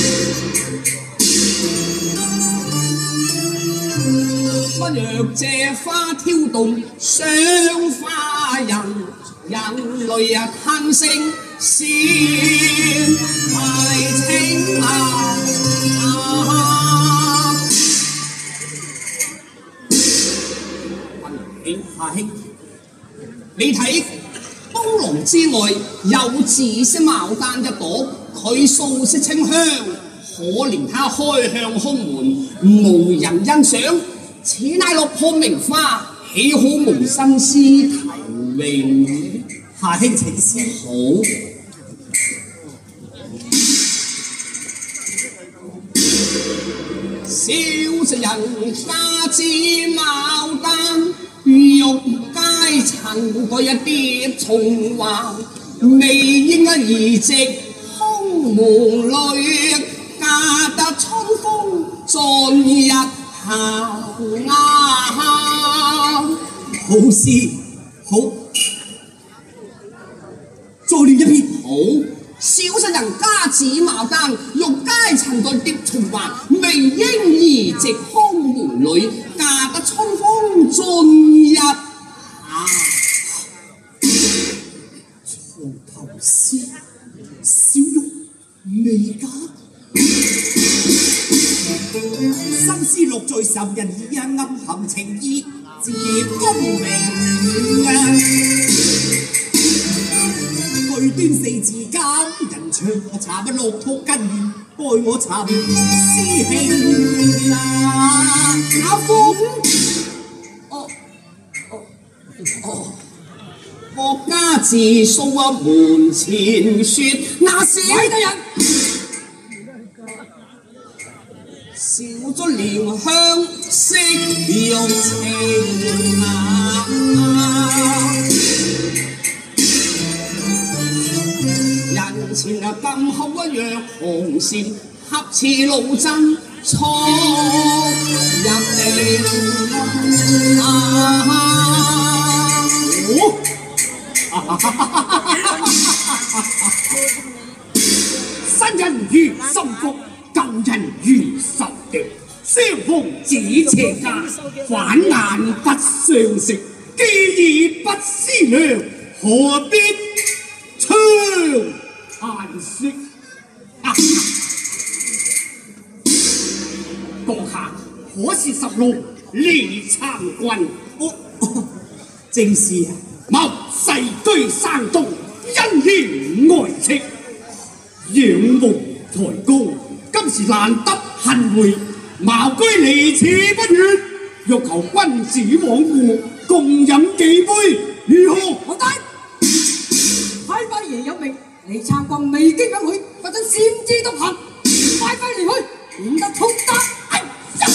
不若借花挑動雙花人，人淚啊吞聲先愛情啊！夏兄，你睇東籠之外有紫色牡丹一朵，佢素色清香，可憐他開向空門，無人欣賞。此乃落破名花，豈可無心思提詠？ 夏兄請先。 好。小食人家之牡丹，玉階層嗰一碟重環，未應啊移植空門裏，嫁得春風盡日行啊！ 好詩好，再念一遍。 好。小食人家子牡丹，玉階層對碟重環，未應移植空門裏，嫁得春風盡日啊！ 床頭詩，小玉未嫁，心思落在仇人耳啊，暗含情意，自功名啊！句端四字間，人唱我茶不落曲根源，待我尋師兄啊！ 阿鳳，國家自數啊門前説，那是偉大人。少咗蓮香色玉情啊！人前啊咁好一樣紅線，合似路真錯入嚟啊！新人如心腹，舊人如仇敵，相逢只斜家，反眼不相識。既已不思量，何必長談色。阁下可是十路李参军？ 正是啊。 某世居山东，因缘外戚，仰慕才高，今時難得幸會，茅居離此不遠，欲求君子往顧，共飲幾杯，如何？ 好低！太尉爺有命，李參軍未經允許，不准擅自獨行，快快離去，免得衝突。哎呀！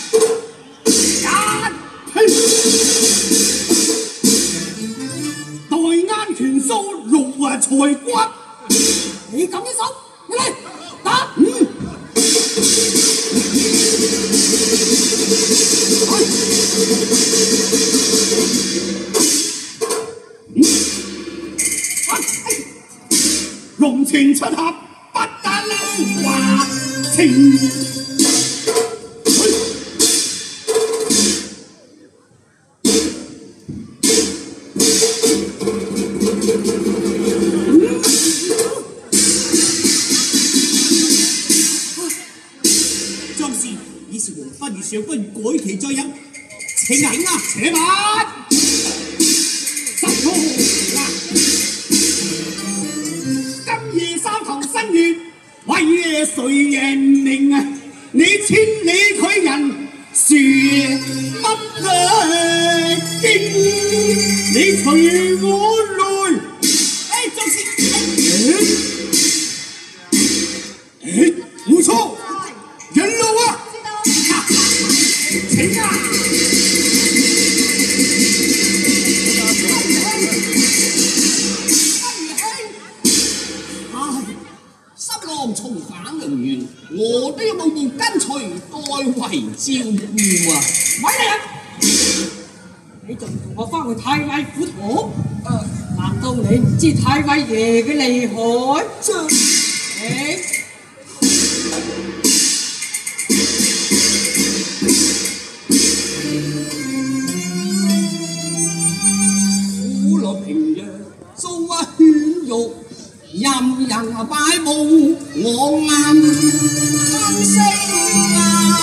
待啱拳蘇，辱華才骨。 你咁一手，你嚟打！ 龍情出合，不打冧華情。 壯士，以是黃花與上君改期再飲。請啊！ 且慢，十路今夜三頭新月，為夜誰人明啊？你千里拒人，是乜嘅經？你隨我來。 壯士， 冇錯，引路啊！請啊！ 十郎重返良緣，我都要冒步跟隨，代為照顧啊！ 咪嚟人！你仲同我翻去太尉府堂？難道你唔知太尉爺嘅厲害？ 苦樂平日做犬肉，任人擺佈我啱分析啊！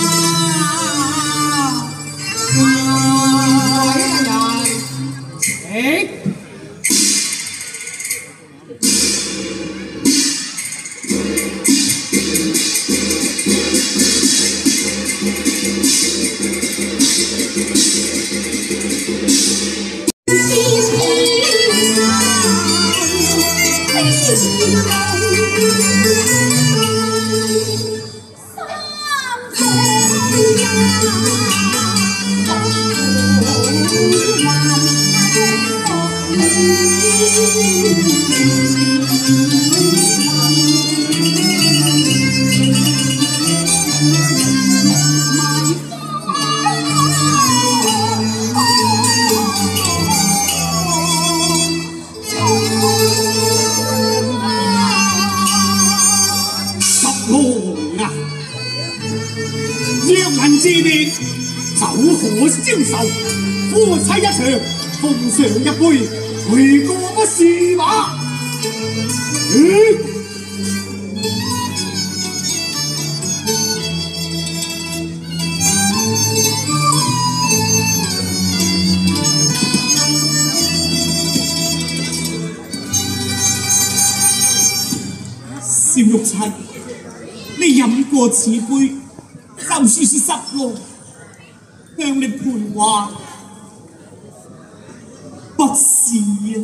之別，酒可消愁，夫妻一場，奉上一杯，誰個不是嘛？ 邵玉齊，你飲過此杯，就算是十郎向你盤話，不是啊！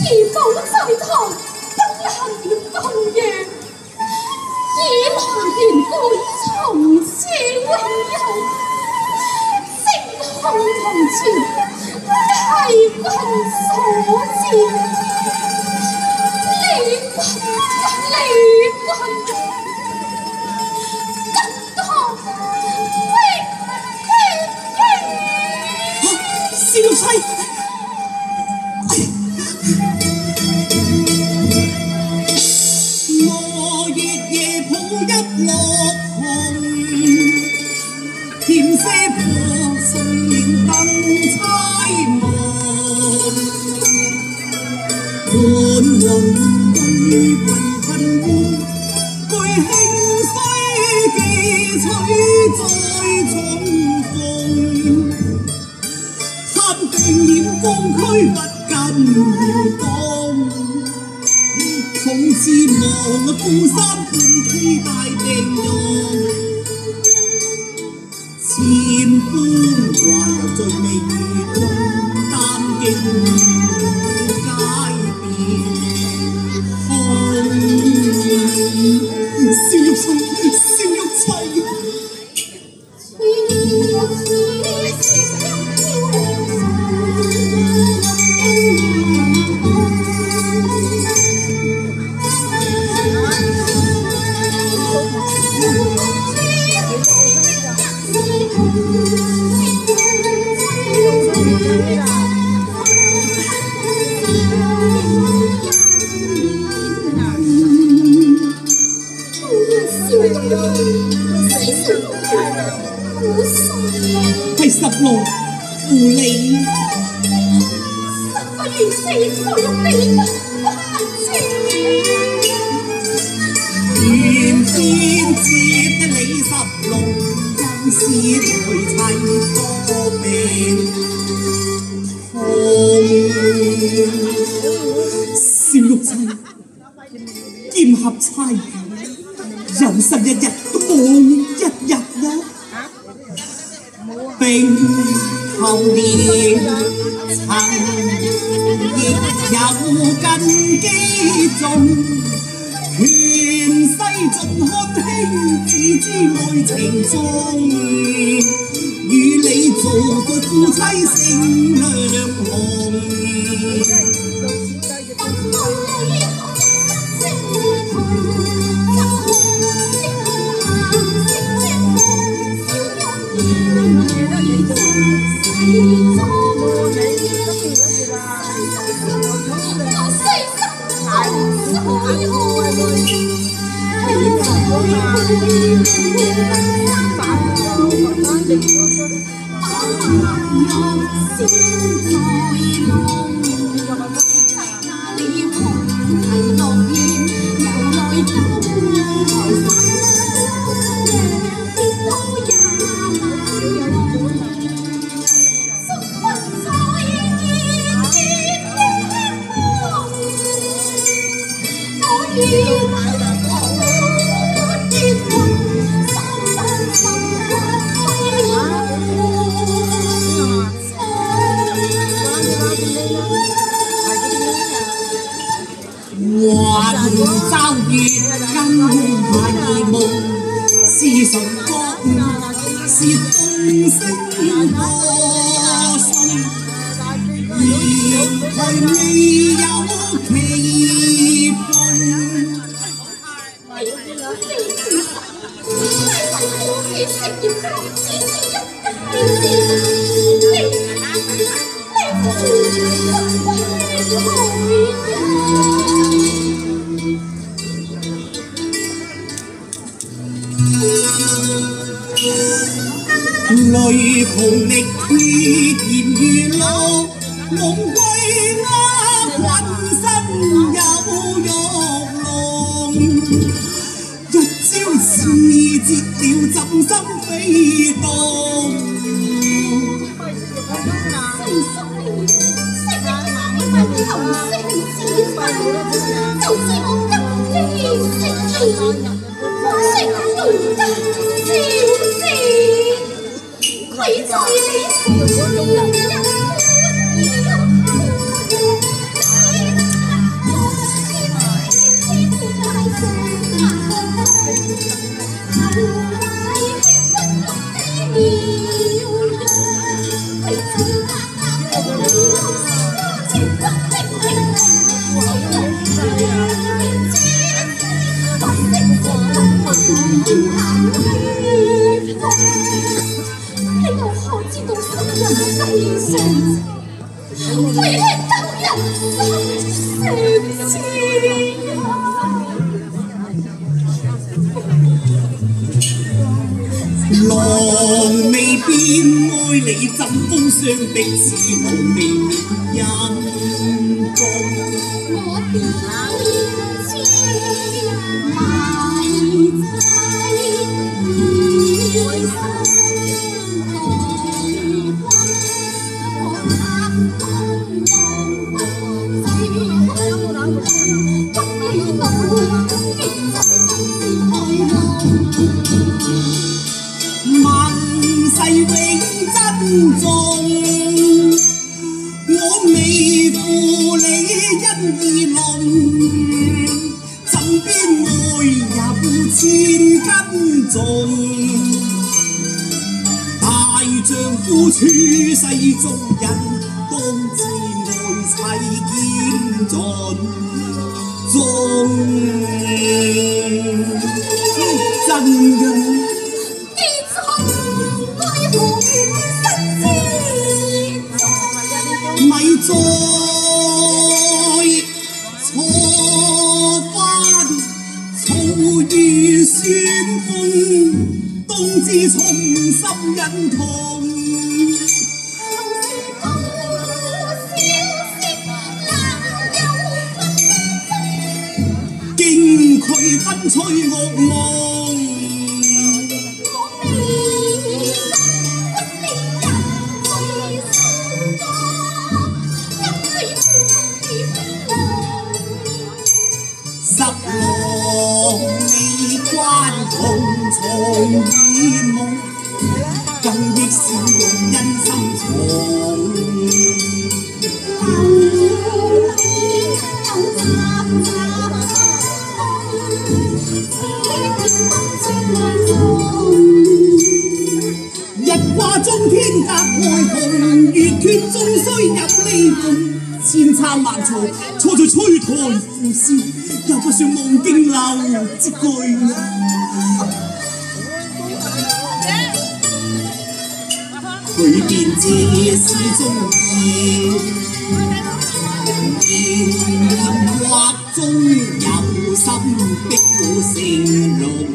而否在堂，東南月共夜，以來言輩從此永有，星空同存，替君所照。離君，更多薛玉妻，我月夜抱一落紅，甜些破碎了燈猜夢，滿雲對群群歡，具興衰記取在重逢。貪定掩光區不禁搖動，從此望富山半期大定用，千般話又最未遇中，擔驚街邊空。蕭玉妻，蕭玉妻。係十路扶你， 不如死我用你不情， 偏偏接得你十路，又是來齊多病痛。蕭玉妻，劍俠差語，有11日都冇1日啦。並後面曾亦有根基種，權勢盡看輕自知愛情中，與你做個夫妻勝兩紅。雲罩月更迷夢，是誰覺悟是眾星過心，而佢未有期盼。淚紅力血染如落，夢歸那群身有玉龍。一朝時折了朕心飛動。 狼未變，愛你怎風霜的似霧未滅陰公。 我點知埋萬世永珍重，我未負你恩義濃，枕邊愛有千斤重。大丈夫處世中人，當自愛妻堅盡忠。真嘅。咪再錯翻草如旋風，冬至從心印痛。驚佢分吹惡夢。十郎未關痛藏耳夢，更益笑容因心重。日掛中天隔愛紅，月缺終須有呢伴。千差萬錯，錯在吹台呼嘯，又不想望經流之句。佢便這是中意，念惑中有心逼我成龍，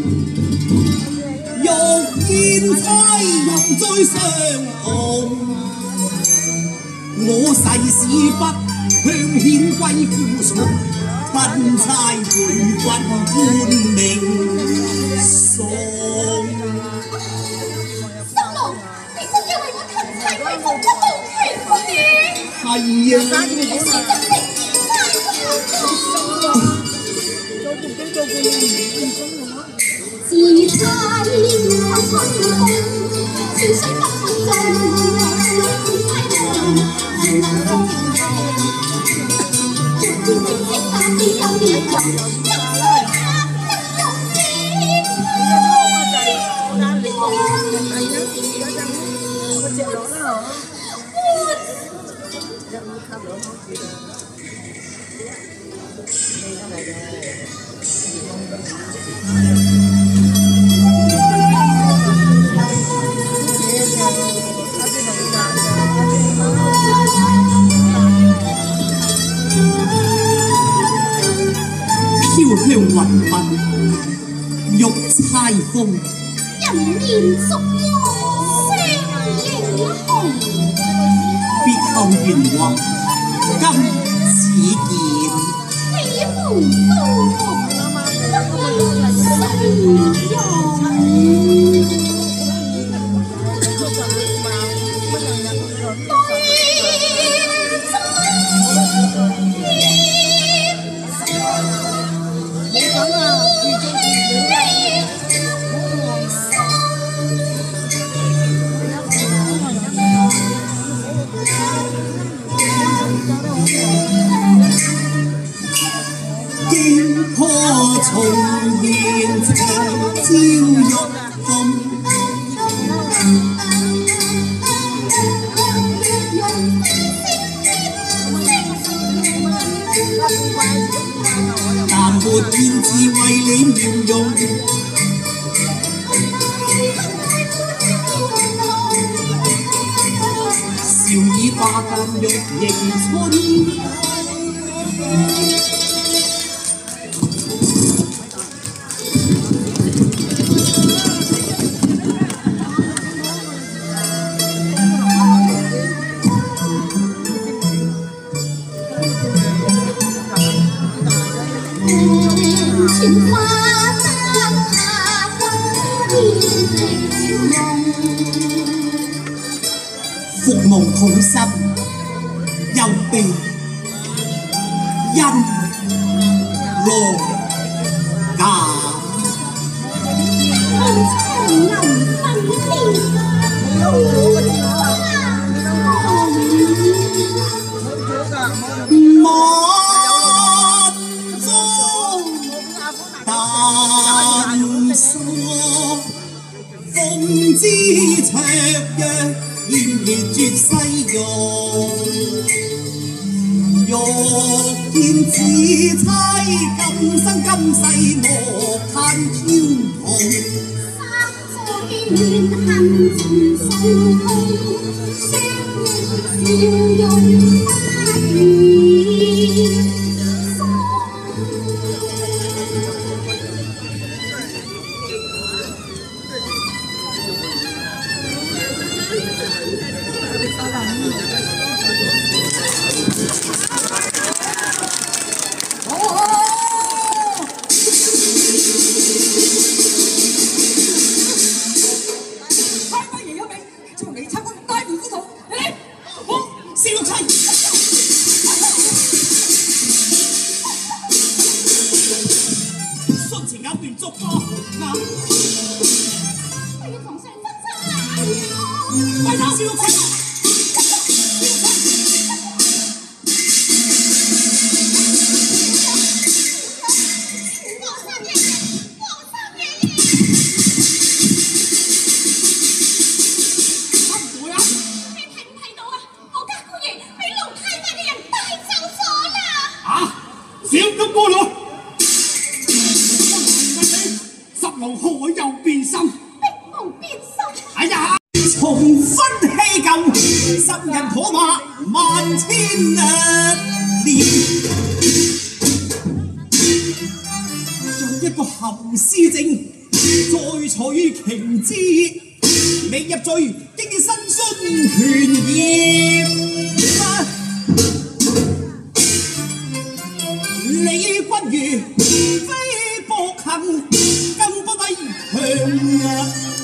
欲見妻又再相逢。我誓死不向顯歸父從，分差陪君官命送。 心郎，你真要為我吞妻為父不無權負你？ 係啊。 你是真正自差不分工，是水不分眾。飄香雲鬢，玉釵風， 人面燭光，聲映紅。 別後圓滑，今此見。 喜歡高木，不世容。 驚破重現情朝玉鳳，但沒言字為你描容。笑意化淡玉迎春。 情花灯下风烟朦， 服務痛心，又被因浪假。 紅牆臨分裂， 淡疏風之綽約，煙熱絕世容。欲見子妻，今生今世莫盼飄紅。 三載怨恨盡數空，相認笑容花兒。 重分氣舊，新人妥馬萬千年。做一個後施政，再取瓊枝，未入罪，經已身殉權業。李君如非薄幸，更不畏強。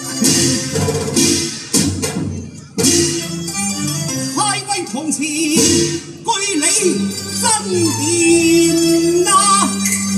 從前據理爭辯啊！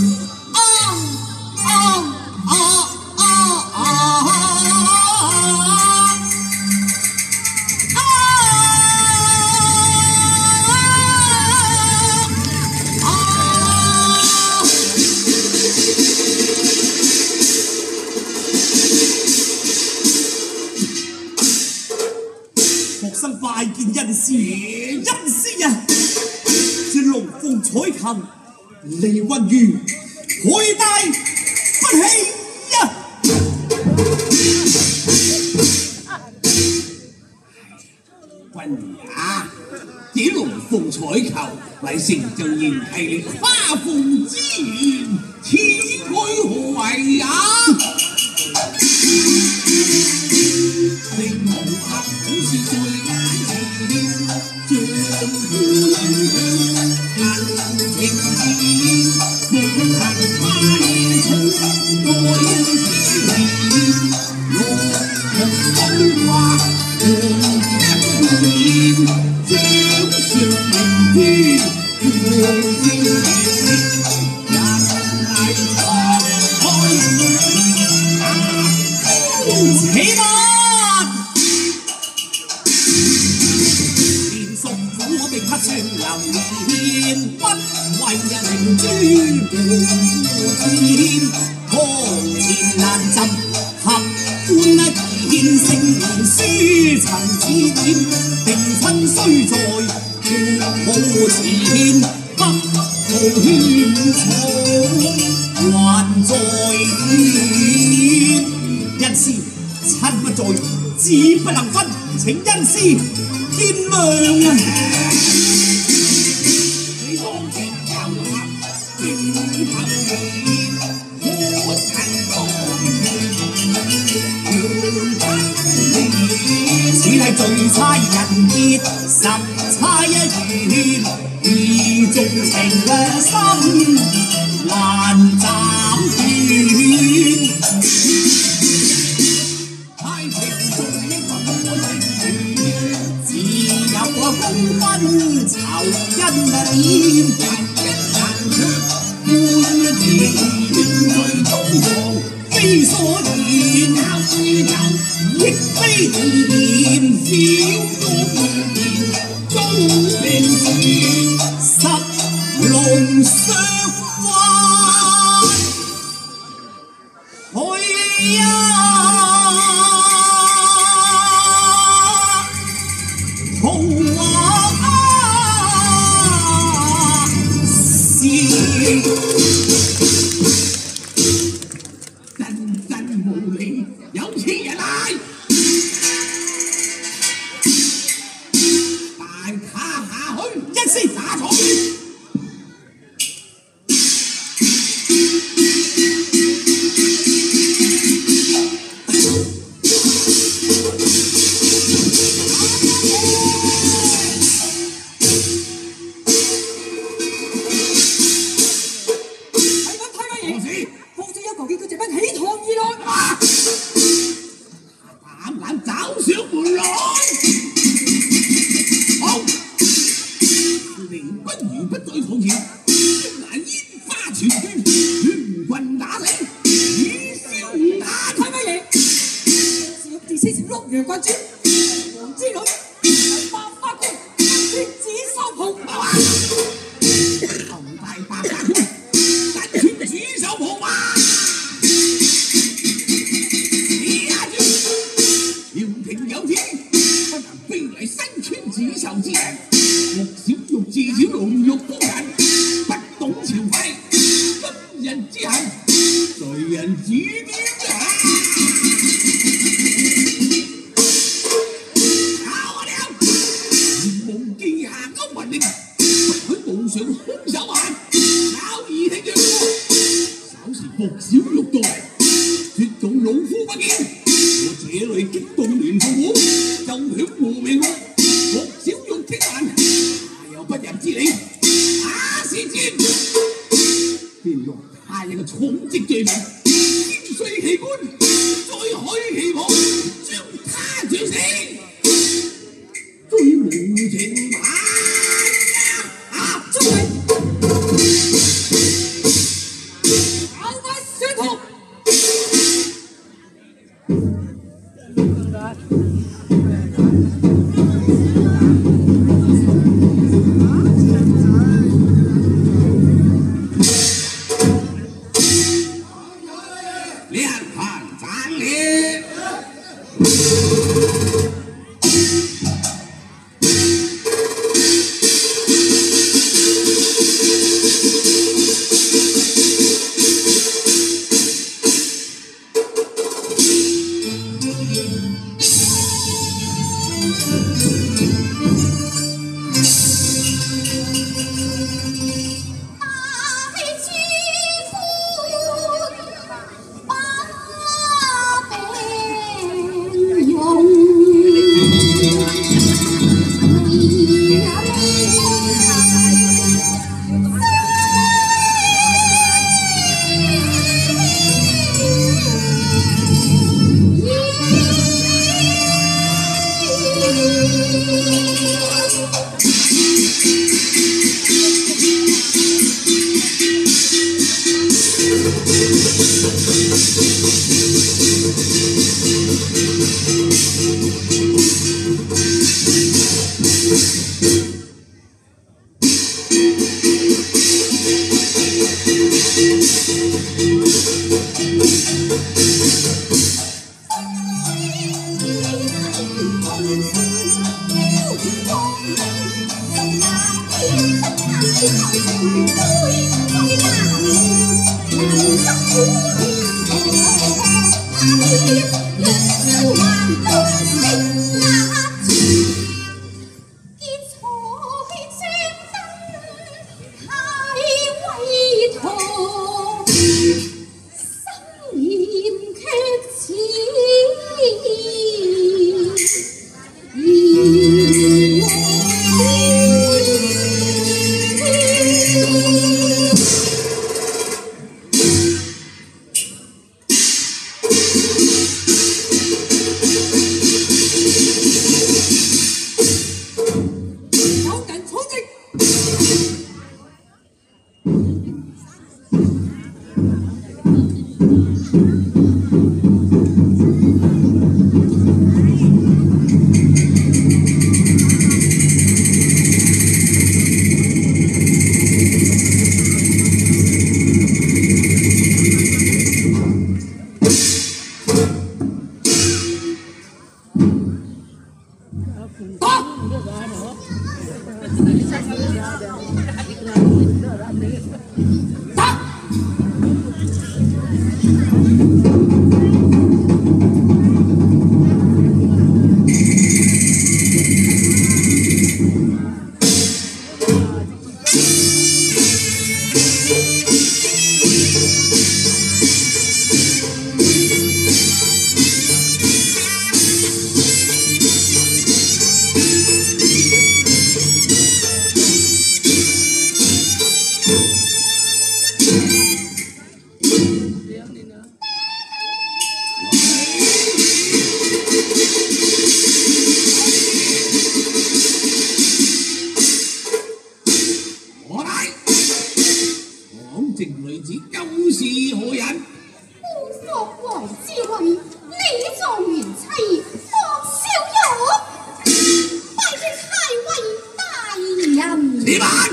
學生拜見恩師，恩師啊！這龍鳳彩琴，李君如佩戴不起呀！ 君如啊，這龍鳳彩球乃成就賢系列花鳳之源，此舉何為啊？你無合本是最將夫人向情義，無恨花草愛之年，落紅風花紅一面，將上明天和笑臉，人藝錯開起吧！黑算流年，不為人珠無天，堂前難尋合歡見聖賢書曾指點，定親雖在無前，不圖獻草還在天。恩師親不在，志不能分，請恩師見諒啊！ 此系最差人杰，十差一元，意重情深难斩断。太情重英我情愿，自有我公分仇因点，人却官言最忠王，非所言咬宇宙。 亦非甜，小公言，中明字，十龍相關，去呀！童話是真無理，有錢人來。 一時打錯別， 方知一個見佢直奔起堂而來， 膽敢走上門來。 不在從前，難煙花傳傳，全棍打死，以消打太威爺，是欲自私成洛陽郡主，王之女，白花宮，天子收袍， 頭大白花宮，真穿紫繡袍啊！咿呀住，朝廷有旨，不能非禮身穿紫繡之人。 莫小玉自小牢獄工人，不懂朝規，今日之行，誰人指點啊？搞我了！無記下勾魂令，不許無上空手還，搞兒聽着我，稍時莫小玉到嚟，絕種老夫不見，我這類激動連父母，就響和命我，莫小玉聽聞。 不仁之理，打是箭，便落他一個重職罪名，先碎其官，再許其袍，將他杖死，最無情版啊！ 中你，搞快宣堂。 这女子究是何人？ 乌索王之女，李状元妻莫小玉，拜见太尉大人。 此慢，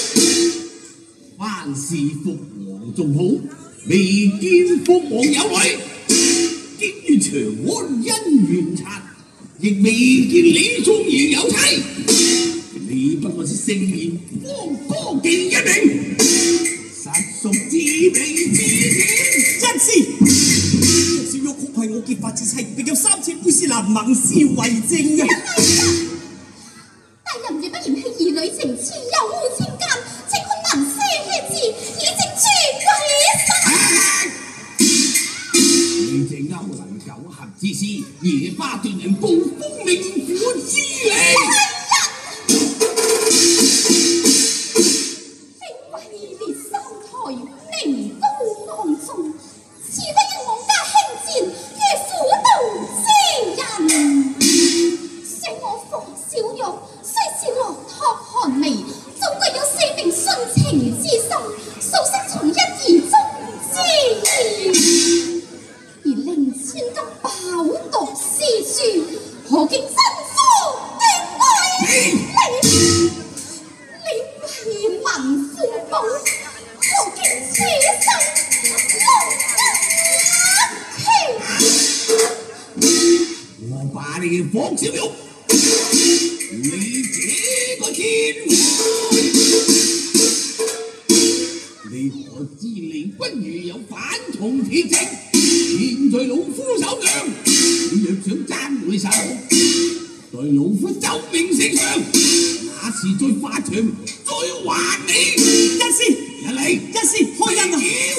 凡是父王仲好，未见父王有女，竟于长安姻缘殘，亦未見李狀元有妻。你不過是聖賢光歌妓一名，實屬自命之前。 一是小玉曲係我結發之妻，並有3次杯士蘭盟誓為證嘅。 大人若不嫌棄兒女情痴，有無情奸，請看文些棄字，以正專為你這勾能苟合之事，野花斷人暴風命苦之理。黃小玉，你這個天王，你可知李君如有反同鐵證，現在老夫手上，你若想爭回手，在老夫奏明聖上，那時在法場再還你。一師，一嚟，一師開恩啊！